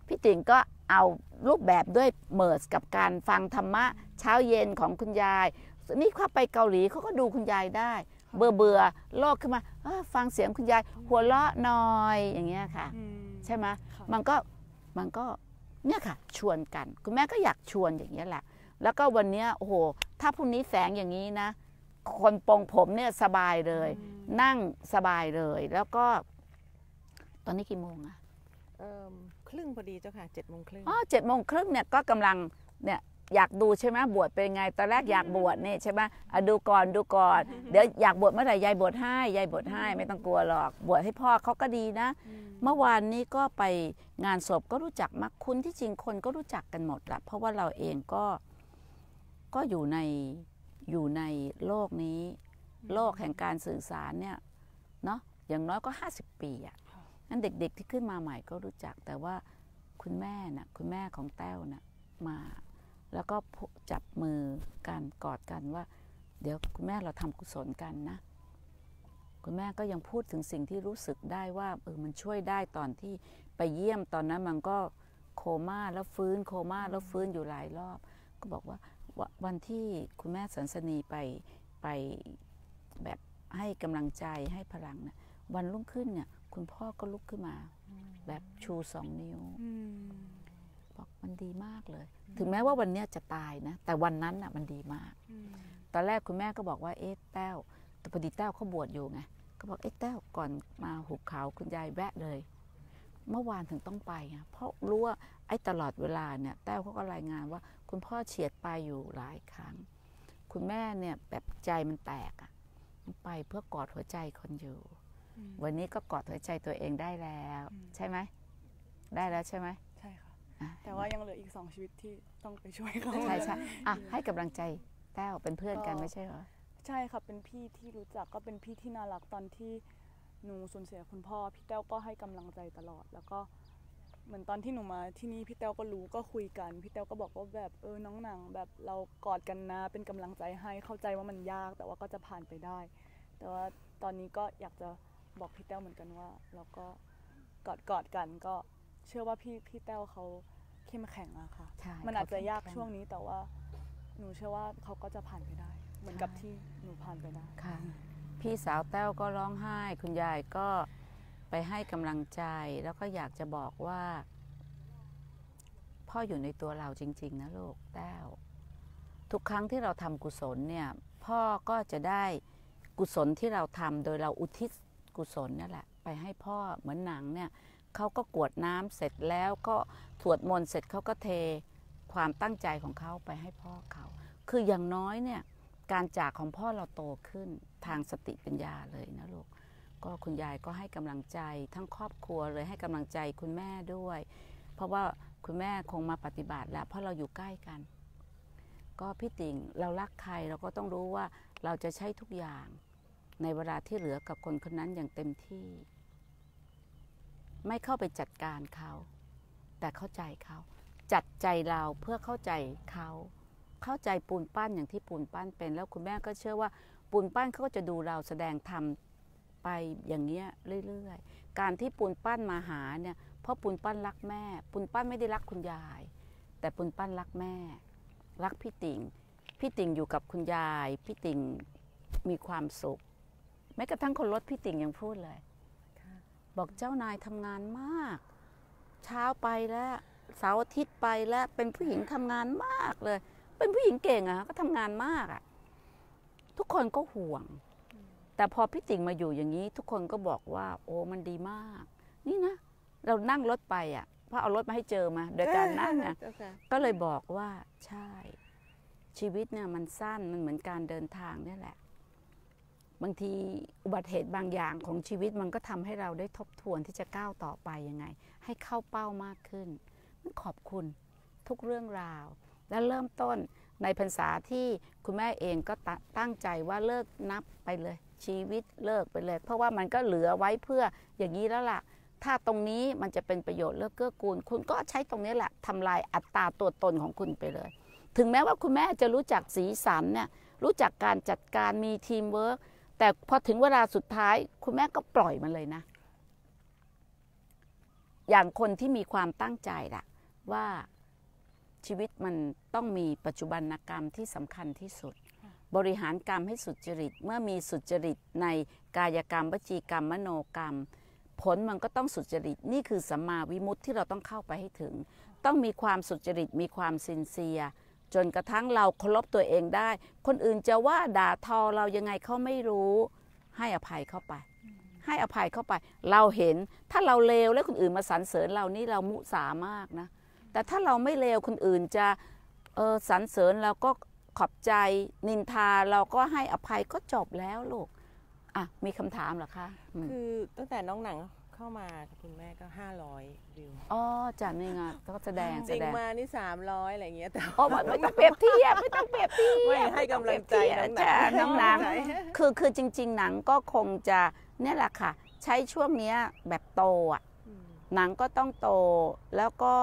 พี่ติ๋งก็เอารูปแบบด้วยเมิร์สกับการฟังธรรมะเช้าเย็นของคุณยายนี่เข้าไปเกาหลีเขาก็ดูคุณยายได้เบื่อเบื่อโลกขึ้นมาฟังเสียงคุณยายหัวเราะหน่อยอย่างเงี้ยค่ะใช่ไหมมันก็มันก็เนี่ยค่ะชวนกันคุณแม่ก็อยากชวนอย่างเงี้ยแหละแล้วก็วันนี้โอ้โหถ้าพรุ่งนี้แสงอย่างนี้นะคนปรงผมเนี่ยสบายเลยนั่งสบายเลยแล้วก็ตอนนี้กี่โมงอะครึ่งพอดีเจ้าค่ะเจ็ดโมงครึ่งอ๋อเจ็ดโมงครึ่งเนี่ยก็กำลังเนี่ยอยากดูใช่ไหมบวชเป็นไงตอนแรกอยากบวชเนี่ยใช่ไหมอ่ะดูก่อนดูก่อนเดี๋ยวอยากบวชเมื่อไหร่ยายบวชให้ยายบวชให้ไม่ต้องกลัวหรอกบวชให้พ่อเขาก็ดีนะเมื่อวานนี้ก็ไปงานศพก็รู้จักมักคุ้นที่จริงคนก็รู้จักกันหมดแหละเพราะว่าเราเองก็ก็อยู่ในอยู่ในโลกนี้โลกแห่งการสื่อสารเนี่ยเนาะอย่างน้อยก็ห้าสิบปีอ่ะนั้นเด็กๆที่ขึ้นมาใหม่ก็รู้จักแต่ว่าคุณแม่น่ะคุณแม่ของแต้วน่ะมาแล้วก็จับมือกันกอดกันว่าเดี๋ยวคุณแม่เราทำกุศลกันนะคุณแม่ก็ยังพูดถึงสิ่งที่รู้สึกได้ว่าเออมันช่วยได้ตอนที่ไปเยี่ยมตอนนั้นมันก็โคม่าแล้วฟื้นโคม่าแล้วฟื้นอยู่หลายรอบก็บอกว่าวันที่คุณแม่สันสนีไปไปแบบให้กำลังใจให้พลังนะวันรุ่งขึ้นเนี่ยคุณพ่อก็ลุกขึ้นมาแบบชูสองนิ้วบอกมันดีมากเลยถึงแม้ว่าวันนี้จะตายนะแต่วันนั้นน่ะมันดีมากตอนแรกคุณแม่ก็บอกว่าเอ๊ะแต้วแต่พอดีแต้วเขาบวชอยู่ไงก็บอกเอ๊ะแต้วก่อนมาหุบเขาคุณยายแวะเลยเมื่อวานถึงต้องไปไงเพราะรู้ว่าไอ้ตลอดเวลาเนี่ยแต้วเขาก็รายงานว่าคุณพ่อเฉียดไปอยู่หลายครั้งคุณแม่เนี่ยแบบใจมันแตกอ่ะไปเพื่อกอดหัวใจคนอยู่วันนี้ก็กอดหัวใจตัวเองได้แล้วใช่ไหมได้แล้วใช่ไหมใช่ค่ะแต่ว่ายังเหลืออีกสองชีวิตที่ต้องไปช่วยเขาใช่ใช่อ่ะให้กำลังใจแต้วเป็นเพื่อนกันไม่ใช่เหรอใช่ค่ะเป็นพี่ที่รู้จักก็เป็นพี่ที่น่ารักตอนที่หนูสูญเสียคุณพ่อพี่แต้วก็ให้กำลังใจตลอดแล้วก็เหมือนตอนที่หนูมาที่นี่พี่แต้วก็รู้ก็คุยกันพี่แต้วก็บอกว่าแบบเออน้องหนังแบบเรากอดกันนะเป็นกำลังใจให้เข้าใจว่ามันยากแต่ว่าก็จะผ่านไปได้แต่ว่าตอนนี้ก็อยากจะบอกพี่แต้วเหมือนกันว่าเราก็กอดกอดกันก็เชื่อว่าพี่พี่แต้วเขาเข้มแข็งอะค่ะมันอาจจะยากช่วงนี้แต่ว่าหนูเชื่อว่าเขาก็จะผ่านไปได้เหมือนกับที่หนูผ่านไปได้ค่ะพี่สาวแต้วก็ร้องไห้คุณยายก็ไปให้กำลังใจแล้วก็อยากจะบอกว่าพ่ออยู่ในตัวเราจริงๆนะลูกแต้วทุกครั้งที่เราทำกุศลเนี่ยพ่อก็จะได้กุศลที่เราทำโดยเราอุทิศกุศลนั่นแหละไปให้พ่อเหมือนหนังเนี่ยเขาก็กรวดน้ำเสร็จแล้วก็สวดมนต์เสร็จเขาก็เทความตั้งใจของเขาไปให้พ่อเขาคืออย่างน้อยเนี่ยการจากของพ่อเราโตขึ้นทางสติปัญญาเลยนะลูกก็คุณยายก็ให้กำลังใจทั้งครอบครัวเลยให้กำลังใจคุณแม่ด้วยเพราะว่าคุณแม่คงมาปฏิบัติแล้วเพราะเราอยู่ใกล้กันก็พี่ติ๋งเรารักใครเราก็ต้องรู้ว่าเราจะใช้ทุกอย่างในเวลาที่เหลือกับคนคนนั้นอย่างเต็มที่ไม่เข้าไปจัดการเขาแต่เข้าใจเขาจัดใจเราเพื่อเข้าใจเขาเข้าใจปูนปั้นอย่างที่ปูนปั้นเป็นแล้วคุณแม่ก็เชื่อว่าปูนปั้นเขาก็จะดูเราแสดงธรรมไปอย่างเงี้ยเรื่อยๆการที่ปูนปั้นมาหาเนี่ยเพราะปูนปั้นรักแม่ปูนปั้นไม่ได้รักคุณยายแต่ปูนปั้นรักแม่รักพี่ติ๋งพี่ติ๋งอยู่กับคุณยายพี่ติ๋งมีความสุขแม้กระทั่งคนรถพี่ติ๋งยังพูดเลยบอกเจ้านายทำงานมากเช้าไปแล้วเสาร์อาทิตย์ไปแล้วเป็นผู้หญิงทำงานมากเลยเป็นผู้หญิงเก่งอะก็ทำงานมากอะทุกคนก็ห่วงแต่พอพี่ติ๋งมาอยู่อย่างนี้ทุกคนก็บอกว่าโอ้มันดีมากนี่นะเรานั่งรถไปอะเพราะเอารถมาให้เจอมาโดยการนั่งนะก็เลยบอกว่าใช่ชีวิตเนี่ยมันสั้นมันเหมือนการเดินทางนี่แหละบางทีอุบัติเหตุบางอย่างของชีวิตมันก็ทำให้เราได้ทบทวนที่จะก้าวต่อไปยังไงให้เข้าเป้ามากขึ้นขอบคุณทุกเรื่องราวและเริ่มต้นในพรรษาที่คุณแม่เองก็ตั้งใจว่าเลิกนับไปเลยชีวิตเลิกไปเลยเพราะว่ามันก็เหลือไว้เพื่ออย่างนี้แล้วล่ะถ้าตรงนี้มันจะเป็นประโยชน์เลิกเกื้อกูลคุณก็ใช้ตรงนี้แหละทำลายอัตตาตัวตนของคุณไปเลยถึงแม้ว่าคุณแม่จะรู้จักสีสันเนี่ยรู้จักการจัดการมีทีมเวิร์คแต่พอถึงเวลาสุดท้ายคุณแม่ก็ปล่อยมันเลยนะอย่างคนที่มีความตั้งใจล่ะว่าชีวิตมันต้องมีปัจจุบันกรรมที่สำคัญที่สุดบริหารกรรมให้สุจริตเมื่อมีสุจริตในกายกรรมวจีกรรมมโนกรรมผลมันก็ต้องสุจริตนี่คือสัมมาวิมุตติที่เราต้องเข้าไปให้ถึงต้องมีความสุจริตมีความซินเซียร์จนกระทั่งเราเคารพตัวเองได้คนอื่นจะว่าด่าทอเรายังไงเขาไม่รู้ให้อภัยเข้าไปให้อภัยเข้าไปเราเห็นถ้าเราเลวแล้วคนอื่นมาสรรเสริญเรานี่เรามุสามากนะแต่ถ้าเราไม่เลวคนอื่นจะเออสรรเสริญเราก็ขอบใจนินทาเราก็ให้อภัยก็จบแล้วลูกอ่ะมีคำถามเหรอคะคือตั้งแต่น้องหนังเข้ามาคุณแม่ก็ห้าร้อยวิวอ๋อจากนี่ไงก็แสดงจริงมานี่สามร้อยอะไรอย่างเงี้ยแต่โอ้ไม่ต้องเปรียบเทียบไม่ต้องเปรียบเทียบไม่ให้กำลังใจน้องหนังคือคือจริงๆหนังก็คงจะเนี่ยแหละค่ะใช้ช่วงนี้แบบโตอ่ะหนังก็ต้องโตแล้วก็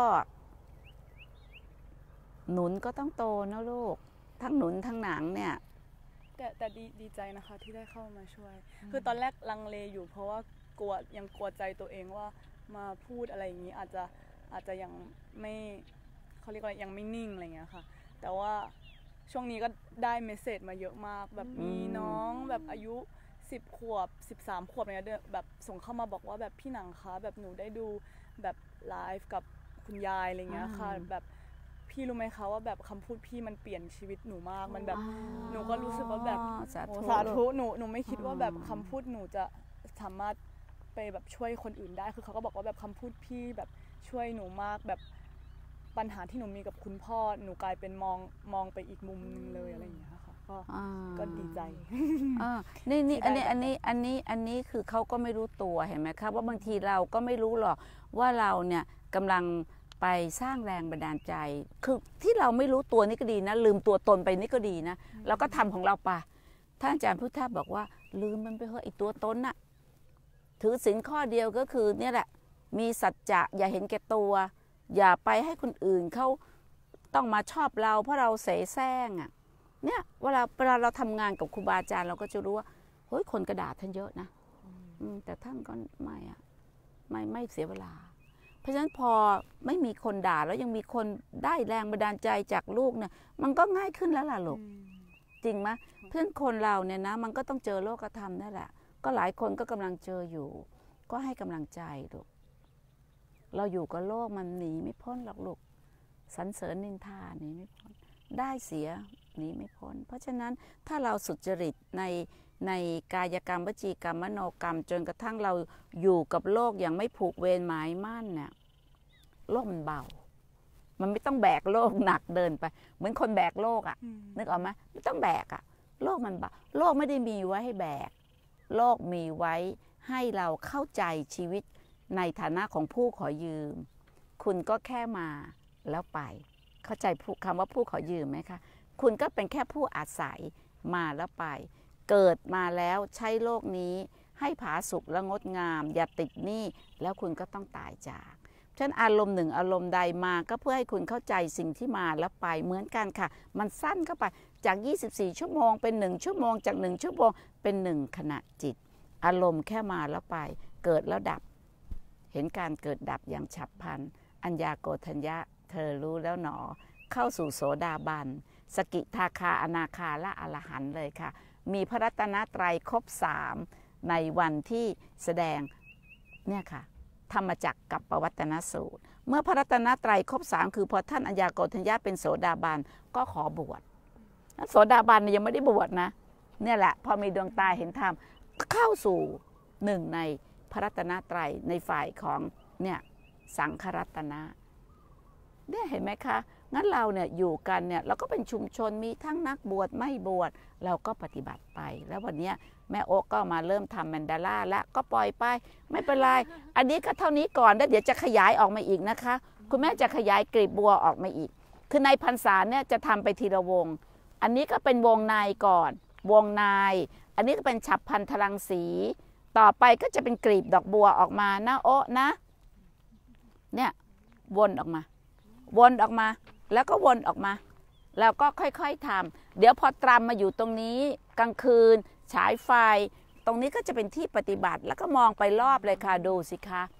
หนุนก็ต้องโตนะลูกทั้งหนุนทั้งหนังเนี่ยแต่แต่ดีดีใจนะคะที่ได้เข้ามาช่วยคือตอนแรกลังเลอยู่เพราะว่ากลัวยังกลัวใจตัวเองว่ามาพูดอะไรอย่างนี้อาจจะอาจจะยังไม่เขาเรียกว่ายังไม่นิ่งอะไรเงี้ยค่ะแต่ว่าช่วงนี้ก็ได้เมสเสจมาเยอะมากแบบมีน้องแบบอายุสิบขวบสิบสามขวบอะไรเงี้ยแบบส่งเข้ามาบอกว่าแบบพี่หนังคะแบบหนูได้ดูแบบไลฟ์กับคุณยายอะไรเงี้ยค่ะแบบพี่รู้ไหมคะว่าแบบคำพูดพี่มันเปลี่ยนชีวิตหนูมากมันแบบหนูก็รู้สึกว่าแบบสาธุหนูหนูไม่คิดว่าแบบคำพูดหนูจะสามารถไปแบบช่วยคนอื่นได้คือเขาก็บอกว่าแบบคำพูดพี่แบบช่วยหนูมากแบบปัญหาที่หนูมีกับคุณพ่อหนูกลายเป็นมองมองไปอีกมุมนึงเลยอะไรอย่างเงี้ยค่ะก็ก็ดีใจนี่นี่อันนี้อันนี้อันนี้อันนี้คือเขาก็ไม่รู้ตัวเห็นไหมครับว่าบางทีเราก็ไม่รู้หรอกว่าเราเนี่ยกำลังไปสร้างแรงบันดาลใจคือที่เราไม่รู้ตัวนี่ก็ดีนะลืมตัวตนไปนี่ก็ดีนะเราก็ทำของเราไปท่านอาจารย์พุทธะบอกว่าลืมมันไปเถอะไอ้ตัวตนน่ะถือศีลข้อเดียวก็คือเนี่ยแหละมีสัจจะอย่าเห็นแก่ตัวอย่าไปให้คนอื่นเขาต้องมาชอบเราเพราะเราเสแสร้งอ่ะเนี่ยเวลาเวลาเราทำงานกับครูบาอาจารย์เราก็จะรู้ว่าเฮ้ยคนกระดาษท่านเยอะนะแต่ท่านก็ไม่อ่ะไม่ไม่เสียเวลาเพราะฉะนั้นพอไม่มีคนด่าแล้วยังมีคนได้แรงบันดาลใจจากลูกเนี่ยมันก็ง่ายขึ้นแล้วล่ะลูกจริงไหมเพื่อนคนเราเนี่ยนะมันก็ต้องเจอโลกธรรมนั่นแหละก็หลายคนก็กำลังเจออยู่ก็ให้กำลังใจลูกเราอยู่กับโลกมันหนีไม่พ้นหรอกลูกสรรเสริญนินทาหนีไม่พ้นได้เสียหนีไม่พ้นเพราะฉะนั้นถ้าเราสุจริตในในกายกรรมวจีกรรมมโนกรรมจนกระทั่งเราอยู่กับโลกอย่างไม่ผูกเวรหมายมั่นเนี่ยโลกมันเบามันไม่ต้องแบกโลกหนักเดินไปเหมือนคนแบกโลกอ่ะนึกออกไหมไม่ต้องแบกอ่ะโลกมันเบาโลกไม่ได้มีไว้ให้แบกโลกมีไว้ให้เราเข้าใจชีวิตในฐานะของผู้ขอยืมคุณก็แค่มาแล้วไปเข้าใจคำว่าผู้ขอยืมไหมคะคุณก็เป็นแค่ผู้อาศัยมาแล้วไปเกิดมาแล้วใช้โลกนี้ให้ผาสุกและงดงามอย่าติดหนี้แล้วคุณก็ต้องตายจากฉะนั้นอารมณ์หนึ่งอารมณ์ใดมาก็เพื่อให้คุณเข้าใจสิ่งที่มาแล้วไปเหมือนกันค่ะมันสั้นเข้าไปจากยี่สิบสี่ชั่วโมงเป็นหนึ่งชั่วโมงจากหนึ่งชั่วโมงเป็นหนึ่งขณะจิตอารมณ์แค่มาแล้วไปเกิดแล้วดับเห็นการเกิดดับอย่างฉับพลันอัญญาโกฏัญญะเธอรู้แล้วหนอเข้าสู่โสดาบันสกิทาคาอนาคาและอรหันต์เลยค่ะมีพระรัตนตรัยครบสามในวันที่แสดงเนี่ยค่ะธรรมจักรกับปวัตตนสูตรเมื่อพระรัตนตรัยครบสามคือพอท่านอัญญาโกฏัญญะเป็นโสดาบันก็ขอบวชโสดาบันยังไม่ได้บวชนะเนี่ยแหละพอมีดวงตาเห็นธรรมเข้าสู่หนึ่งในพระรัตนตรัยในฝ่ายของเนี่ยสังฆรัตนะเนี่ยเห็นไหมคะงั้นเราเนี่ยอยู่กันเนี่ยเราก็เป็นชุมชนมีทั้งนักบวชไม่บวชเราก็ปฏิบัติไปแล้ววันนี้แม่โอ๊กก็มาเริ่มทำแมนดาล่าแล้วก็ปล่อยไปไม่เป็นไรอันนี้ก็เท่านี้ก่อนแล้วเดี๋ยวจะขยายออกมาอีกนะคะคุณแม่จะขยายกลีบบัวออกมาอีกคือในพรรษาเนี่ยจะทำไปทีละวงอันนี้ก็เป็นวงในก่อนวงในอันนี้ก็เป็นฉับพลันทรังสีต่อไปก็จะเป็นกลีบดอกบัวออกมานะโอ๊ะนะเนี่ยวนออกมาวนออกมาแล้วก็วนออกมาแล้วก็ค่อยๆทำเดี๋ยวพอตรำมาอยู่ตรงนี้กลางคืนฉายไฟตรงนี้ก็จะเป็นที่ปฏิบัติแล้วก็มองไปรอบเลยค่ะดูสิคะ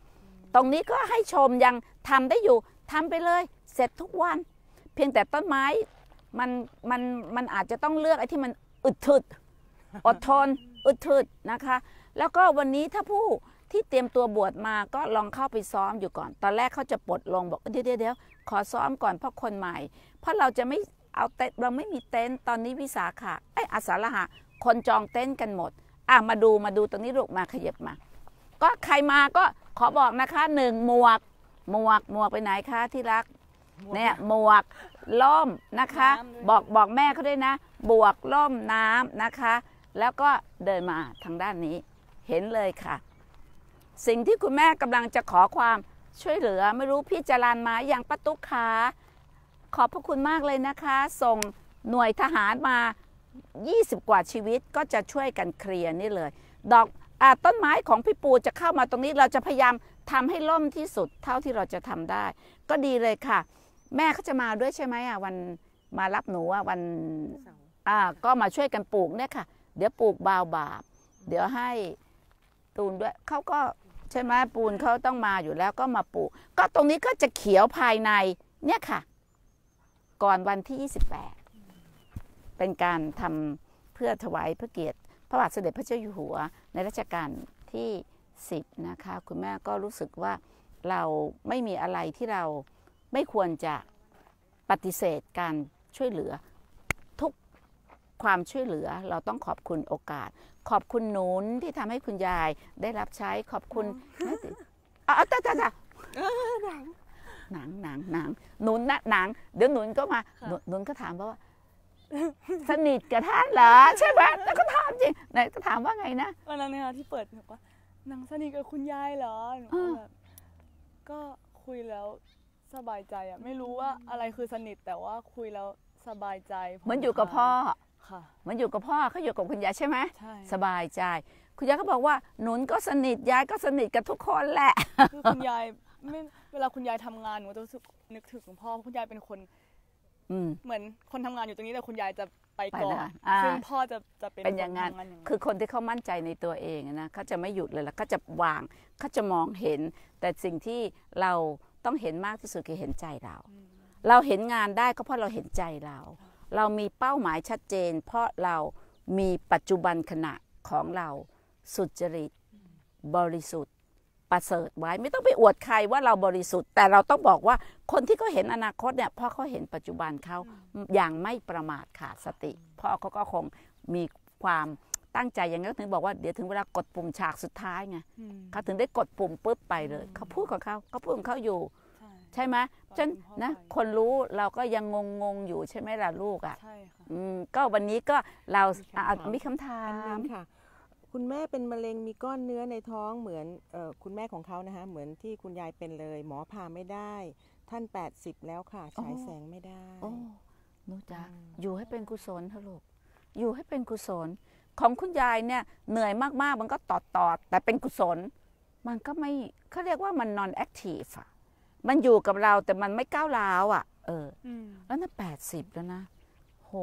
ตรงนี้ก็ให้ชมยังทำได้อยู่ทำไปเลยเสร็จทุกวันเพียงแต่ต้นไม้มันมันมันอาจจะต้องเลือกไอ้ที่มันอึดถึดอดทนอึดถึดนะคะแล้วก็วันนี้ถ้าผู้ที่เตรียมตัวบวชมาก็ลองเข้าไปซ้อมอยู่ก่อนตอนแรกเขาจะปลดลงบอกเดี๋ยวเดี๋ยวขอซ้อมก่อนเพราะคนใหม่เพราะเราจะไม่เอาเต็นท์เราไม่มีเต็นท์ตอนนี้วิสาขะไอ้อาสาฬหะคนจองเต็นท์กันหมดอ่ะมาดูมาดูตรงนี้ลูกมาขยับมาก็ใครมาก็ขอบอกนะคะหนึ่งหมวกหมวกหมวกไปไหนคะที่รักเนี่ยหมวกล่มนะคะบอกบอกแม่เขาด้วยนะบวกล่มน้ำนะคะแล้วก็เดินมาทางด้านนี้เห็นเลยค่ะสิ่งที่คุณแม่กำลังจะขอความช่วยเหลือไม่รู้พี่จรัญมาอย่างป้าตุ๊กขาขอบพระคุณมากเลยนะคะส่งหน่วยทหารมายี่สิบกว่าชีวิตก็จะช่วยกันเคลียร์นี่เลยดอกอ่าต้นไม้ของพี่ปูจะเข้ามาตรงนี้เราจะพยายามทำให้ล่มที่สุดเท่าที่เราจะทำได้ก็ดีเลยค่ะแม่เขาจะมาด้วยใช่ไหมอ่ะวันมารับหนูอ่ะวันอ่าก็มาช่วยกันปลูกเนี่ยค่ะเดี๋ยวปลูกบาวบาบเดี๋ยวให้ตูนด้วยเขาก็ใช่ไหมปูนเขาต้องมาอยู่แล้วก็มาปลูกก็ตรงนี้ก็จะเขียวภายในเนี่ยค่ะก่อนวันที่ยี่สิบแปดเป็นการทำเพื่อถวายพระเกียรติพระบาทสมเด็จพระเจ้าอยู่หัวในรัชกาลที่สิบนะคะคุณแม่ก็รู้สึกว่าเราไม่มีอะไรที่เราไม่ควรจะปฏิเสธการช่วยเหลือทุกความช่วยเหลือเราต้องขอบคุณโอกาสขอบคุณหนุนที่ทำให้คุณยายได้รับใช้ขอบคุณอ๋อตาตาตาหนังหนังหนังหนังหนุนนะหนังเดี๋ยวหนุนก็มาหนุนก็ถามว่าสนิทกับท่านเหรอใช่ไหมแล้วก็ถามจริงไหนก็ถามว่าไงนะวันนั้นนะคะที่เปิดบอกว่านางสนิทกับคุณยายเหรอหนูก็แบบก็คุยแล้วสบายใจอ่ะไม่รู้ว่าอะไรคือสนิทแต่ว่าคุยแล้วสบายใจเหมือนอยู่กับพ่อค่ะเหมือนอยู่กับพ่อเขาอยู่กับคุณยายใช่ไหมใช่สบายใจคุณยายก็บอกว่าหนุนก็สนิทยายก็สนิทกับทุกคนแหละคือคุณยายไม่เวลาคุณยายทำงานหนูจะรู้สึกนึกถึงคุณพ่อคุณยายเป็นคนเหมือนคนทำงานอยู่ตรงนี้แต่คุณยายจะไปก่อนซึ่งพ่อจะจะเป็นเป็นอย่างนั้นคือคนที่เขามั่นใจในตัวเองนะเขาจะไม่หยุดเลยแล้วเขาจะวางเขาจะมองเห็นแต่สิ่งที่เราต้องเห็นมากที่สุดคือเห็นใจเราเราเห็นงานได้ก็เพราะเราเห็นใจเราเรามีเป้าหมายชัดเจนเพราะเรามีปัจจุบันขณะของเราสุจริตบริสุทธิ์ประเสริฐไว้ไม่ต้องไปอวดใครว่าเราบริสุทธิ์แต่เราต้องบอกว่าคนที่เขาเห็นอนาคตเนี่ยเพราะเขาเห็นปัจจุบันเขาอย่างไม่ประมาทขาดสติเพราะเขาก็คงมีความตั้งใจอย่างนั้นถึงบอกว่าเดี๋ยวถึงเวลากดปุ่มฉากสุดท้ายไงเขาถึงได้กดปุ่มปุ๊บไปเลยเขาพูดของเขาเขาพูดของเขาอยู่ใช่ไหมจนนะคนรู้เราก็ยังงงงอยู่ใช่ไหมล่ะลูกอ่ะก็วันนี้ก็เรามีคำถามค่ะคุณแม่เป็นมะเร็งมีก้อนเนื้อในท้องเหมือนเอ่อคุณแม่ของเขานะคะเหมือนที่คุณยายเป็นเลยหมอพาไม่ได้ท่านแปดสิบแล้วค่ะฉายแสงไม่ได้โอ้หนูจ๋าอยู่ให้เป็นกุศลเถอะลูกอยู่ให้เป็นกุศลของคุณยายเนี่ยเหนื่อยมากๆมันก็ตอดตอดแต่เป็นกุศลมันก็ไม่เขาเรียกว่ามัน non active อ่ะมันอยู่กับเราแต่มันไม่ก้าวร้าวอ่ะเออแล้วนั่นแปดสิบแล้วนะโห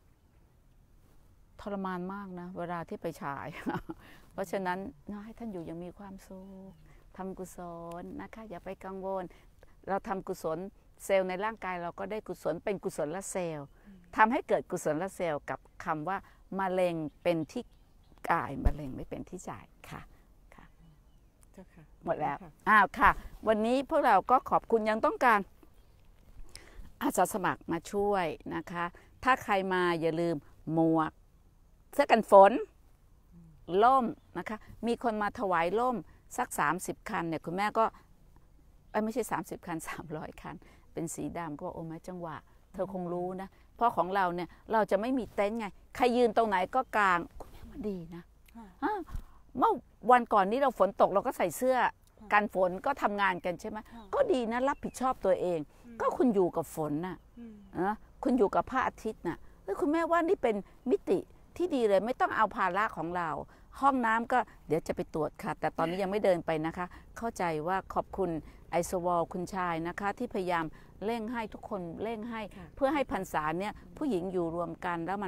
ทรมานมากนะเวลาที่ไปฉาย เพราะฉะนั้นให้ท่านอยู่ยังมีความสุขทำกุศลนะคะอย่าไปกังวลเราทำกุศลเซลล์ในร่างกายเราก็ได้กุศลเป็นกุศลละเซลล์ทำให้เกิดกุศลละเซลล์กับคำว่ามะเร็งเป็นที่กายมะเร็งไม่เป็นที่ใจค่ะค่ะหมดแล้วอ้าวค่ะวันนี้พวกเราก็ขอบคุณยังต้องการอาสาสมัครมาช่วยนะคะถ้าใครมาอย่าลืมหมวกเสื้อกันฝนล่มนะคะมีคนมาถวายล่มสักสามสิบคันเนี่ยคุณแม่ก็ไม่ใช่สามสิบคันสามร้อยคันเป็นสีดำก็โอ้แม่จังหวะเธอคงรู้นะเพราะของเราเนี่ยเราจะไม่มีเต็นท์ไงใครยืนตรงไหนก็กางคุณแม่มันดีนะเมื่อวันก่อนนี้เราฝนตกเราก็ใส่เสื้อกันฝนก็ทำงานกันใช่ไหมก็ดีนะรับผิดชอบตัวเองก็คุณอยู่กับฝนน่ะนะคุณอยู่กับพระอาทิตย์น่ะแล้วคุณแม่ว่านี่เป็นมิติที่ดีเลยไม่ต้องเอาภาระของเราห้องน้ำก็เดี๋ยวจะไปตรวจค่ะแต่ตอนนี้ยังไม่เดินไปนะคะเข้าใจว่าขอบคุณไอโซวอลคุณชายนะคะที่พยายามเร่งให้ทุกคนเร่งให้เพื่อให้พรรษาเนี่ยผู้หญิงอยู่รวมกันแล้วมัน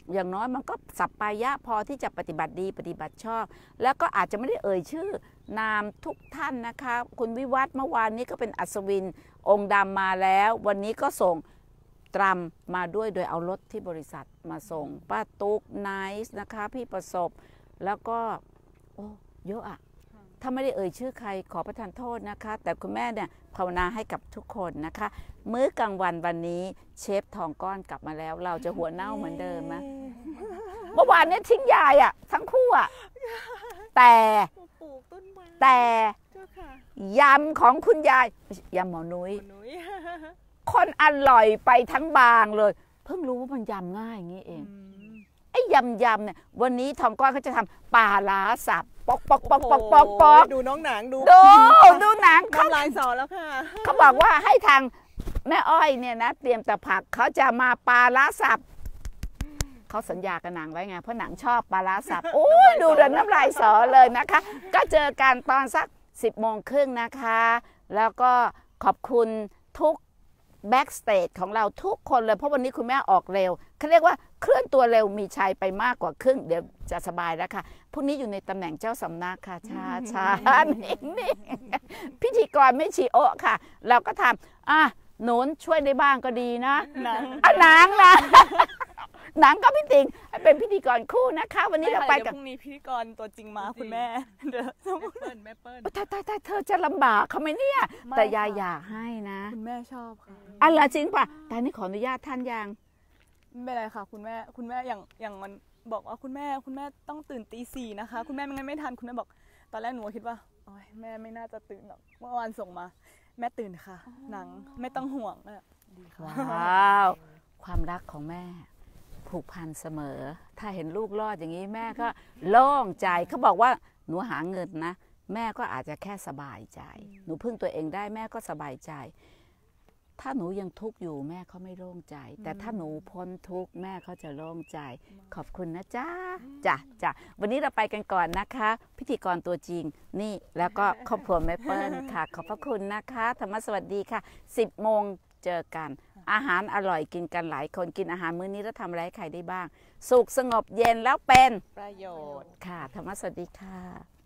อย่างน้อยมันก็สัปปายะพอที่จะปฏิบัติดีปฏิบัติชอบ แล้วก็อาจจะไม่ได้เอ่ยชื่อนามทุกท่านนะคะคุณวิวัฒน์เมื่อวานนี้ก็เป็นอัศวินองค์ดำมาแล้ว วันนี้ก็ส่งตรัมมาด้วยโดยเอารถที่บริษัทมาส่งป้าตุ๊กไนซ์นะคะพี่ประสบแล้วก็โอ้เยอะอะถ้าไม่ได้เอ่ยชื่อใครขอประทานโทษนะคะแต่คุณแม่เนี่ยภาวนาให้กับทุกคนนะคะมื้อกลางวันวันนี้เชฟทองก้อนกลับมาแล้วเราจะหัวเน่าเหมือนเดิมไหมเมื่อวานนี้ทิ้งยายอะทั้งคู่อะแต่ปลูกต้นไม้แต่ยำของคุณยายยำหมอนุ้ยคนอร่อยไปทั้งบางเลยเพิ่งรู้ว่ามันยำง่ายอย่างนี้เองไอ้ยำยำเนี่ยวันนี้ทองก้อนเขาจะทำปลาล้าสับปอกปอกปอกปอกปอกปอกดูน้องหนังดูดูดูหนังเขาลายสอนแล้วค่ะเขาบอกว่าให้ทางแม่อ้อยเนี่ยนะเตรียมแต่ผักเขาจะมาปลาล้าสับเขาสัญญากับหนังไว้ไงเพราะหนังชอบปลาล้าสับโอ้ยดูเดินน้ำลายสอเลยนะคะก็เจอกันตอนสักสิบโมงครึ่งนะคะแล้วก็ขอบคุณทุกแบ็กสเตจของเราทุกคนเลยเพราะวันนี้คุณแม่ออกเร็วเขาเรียกว่าเคลื่อนตัวเร็วมีชัยไปมากกว่าครึ่งเดี๋ยวจะสบายแล้วค่ะพรุ่งนี้อยู่ในตำแหน่งเจ้าสำนักค่ะช้าช้านิ่งนิ่งพิธีกรไม่ชีโอค่ะเราก็ทำอ่ะหนุนช่วยได้บ้างก็ดีนะหนังอ่ะหนังนะหนังก็พี่ติงเป็นพิธีกรคู่นะคะวันนี้เราไปกับพรุ่งนี้พิธีกรตัวจริงมาคุณแม่เดี๋ยวแม่เปิ้ลแม่เปิ้ลตายตายตายเธอจะลำบากเขาไหมเนี่ยแต่ยายอยากให้นะคุณแม่ชอบค่ะอะไรจริงป่ะแต่นี่ขออนุญาตท่านยังไม่เป็นไรค่ะคุณแม่คุณแม่อย่างอย่างมันบอกว่าคุณแม่คุณแม่ต้องตื่นตีสี่นะคะคุณแม่ไม่งั้นไม่ทันคุณแม่บอกตอนแรกหนูคิดว่าโอ๊ยแม่ไม่น่าจะตื่นหรอกเมื่อวานส่งมาแม่ตื่นค่ะหนังไม่ต้องห่วงอ่ะดีค่ะว้าวความรักของแม่ผูกพันเสมอถ้าเห็นลูกรอดอย่างนี้แม่ก็โล่งใจเขาบอกว่าหนูหาเงินนะแม่ก็อาจจะแค่สบายใจหนูพึ่งตัวเองได้แม่ก็สบายใจถ้าหนูยังทุกข์อยู่แม่เขาไม่โล่งใจแต่ถ้าหนูพ้นทุกข์แม่เขาจะโล่งใจขอบคุณนะจ๊ะจ้ะจ้ะวันนี้เราไปกันก่อนนะคะพิธีกรตัวจริงนี่แล้วก็ครอบครัวแม่เปิ้ลค่ะขอบพระคุณนะคะธรรมสวัสดีค่ะสิบโมงเจอกันอาหารอร่อยกินกันหลายคนกินอาหารมื้อนี้แล้วทำอะไรให้ใครได้บ้างสุขสงบเย็นแล้วเป็นประโยชน์ค่ะธรรมสวัสดีค่ะ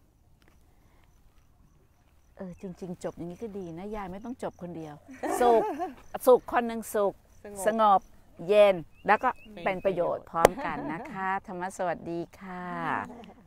เออจริงๆจบอย่างนี้ก็ดีนะยายไม่ต้องจบคนเดียวสุขสุขคนหนึ่งสุขสงบเย็นแล้วก็เป็นประโยชน์พร้อมกันนะคะธรรมสวัสดีค่ะ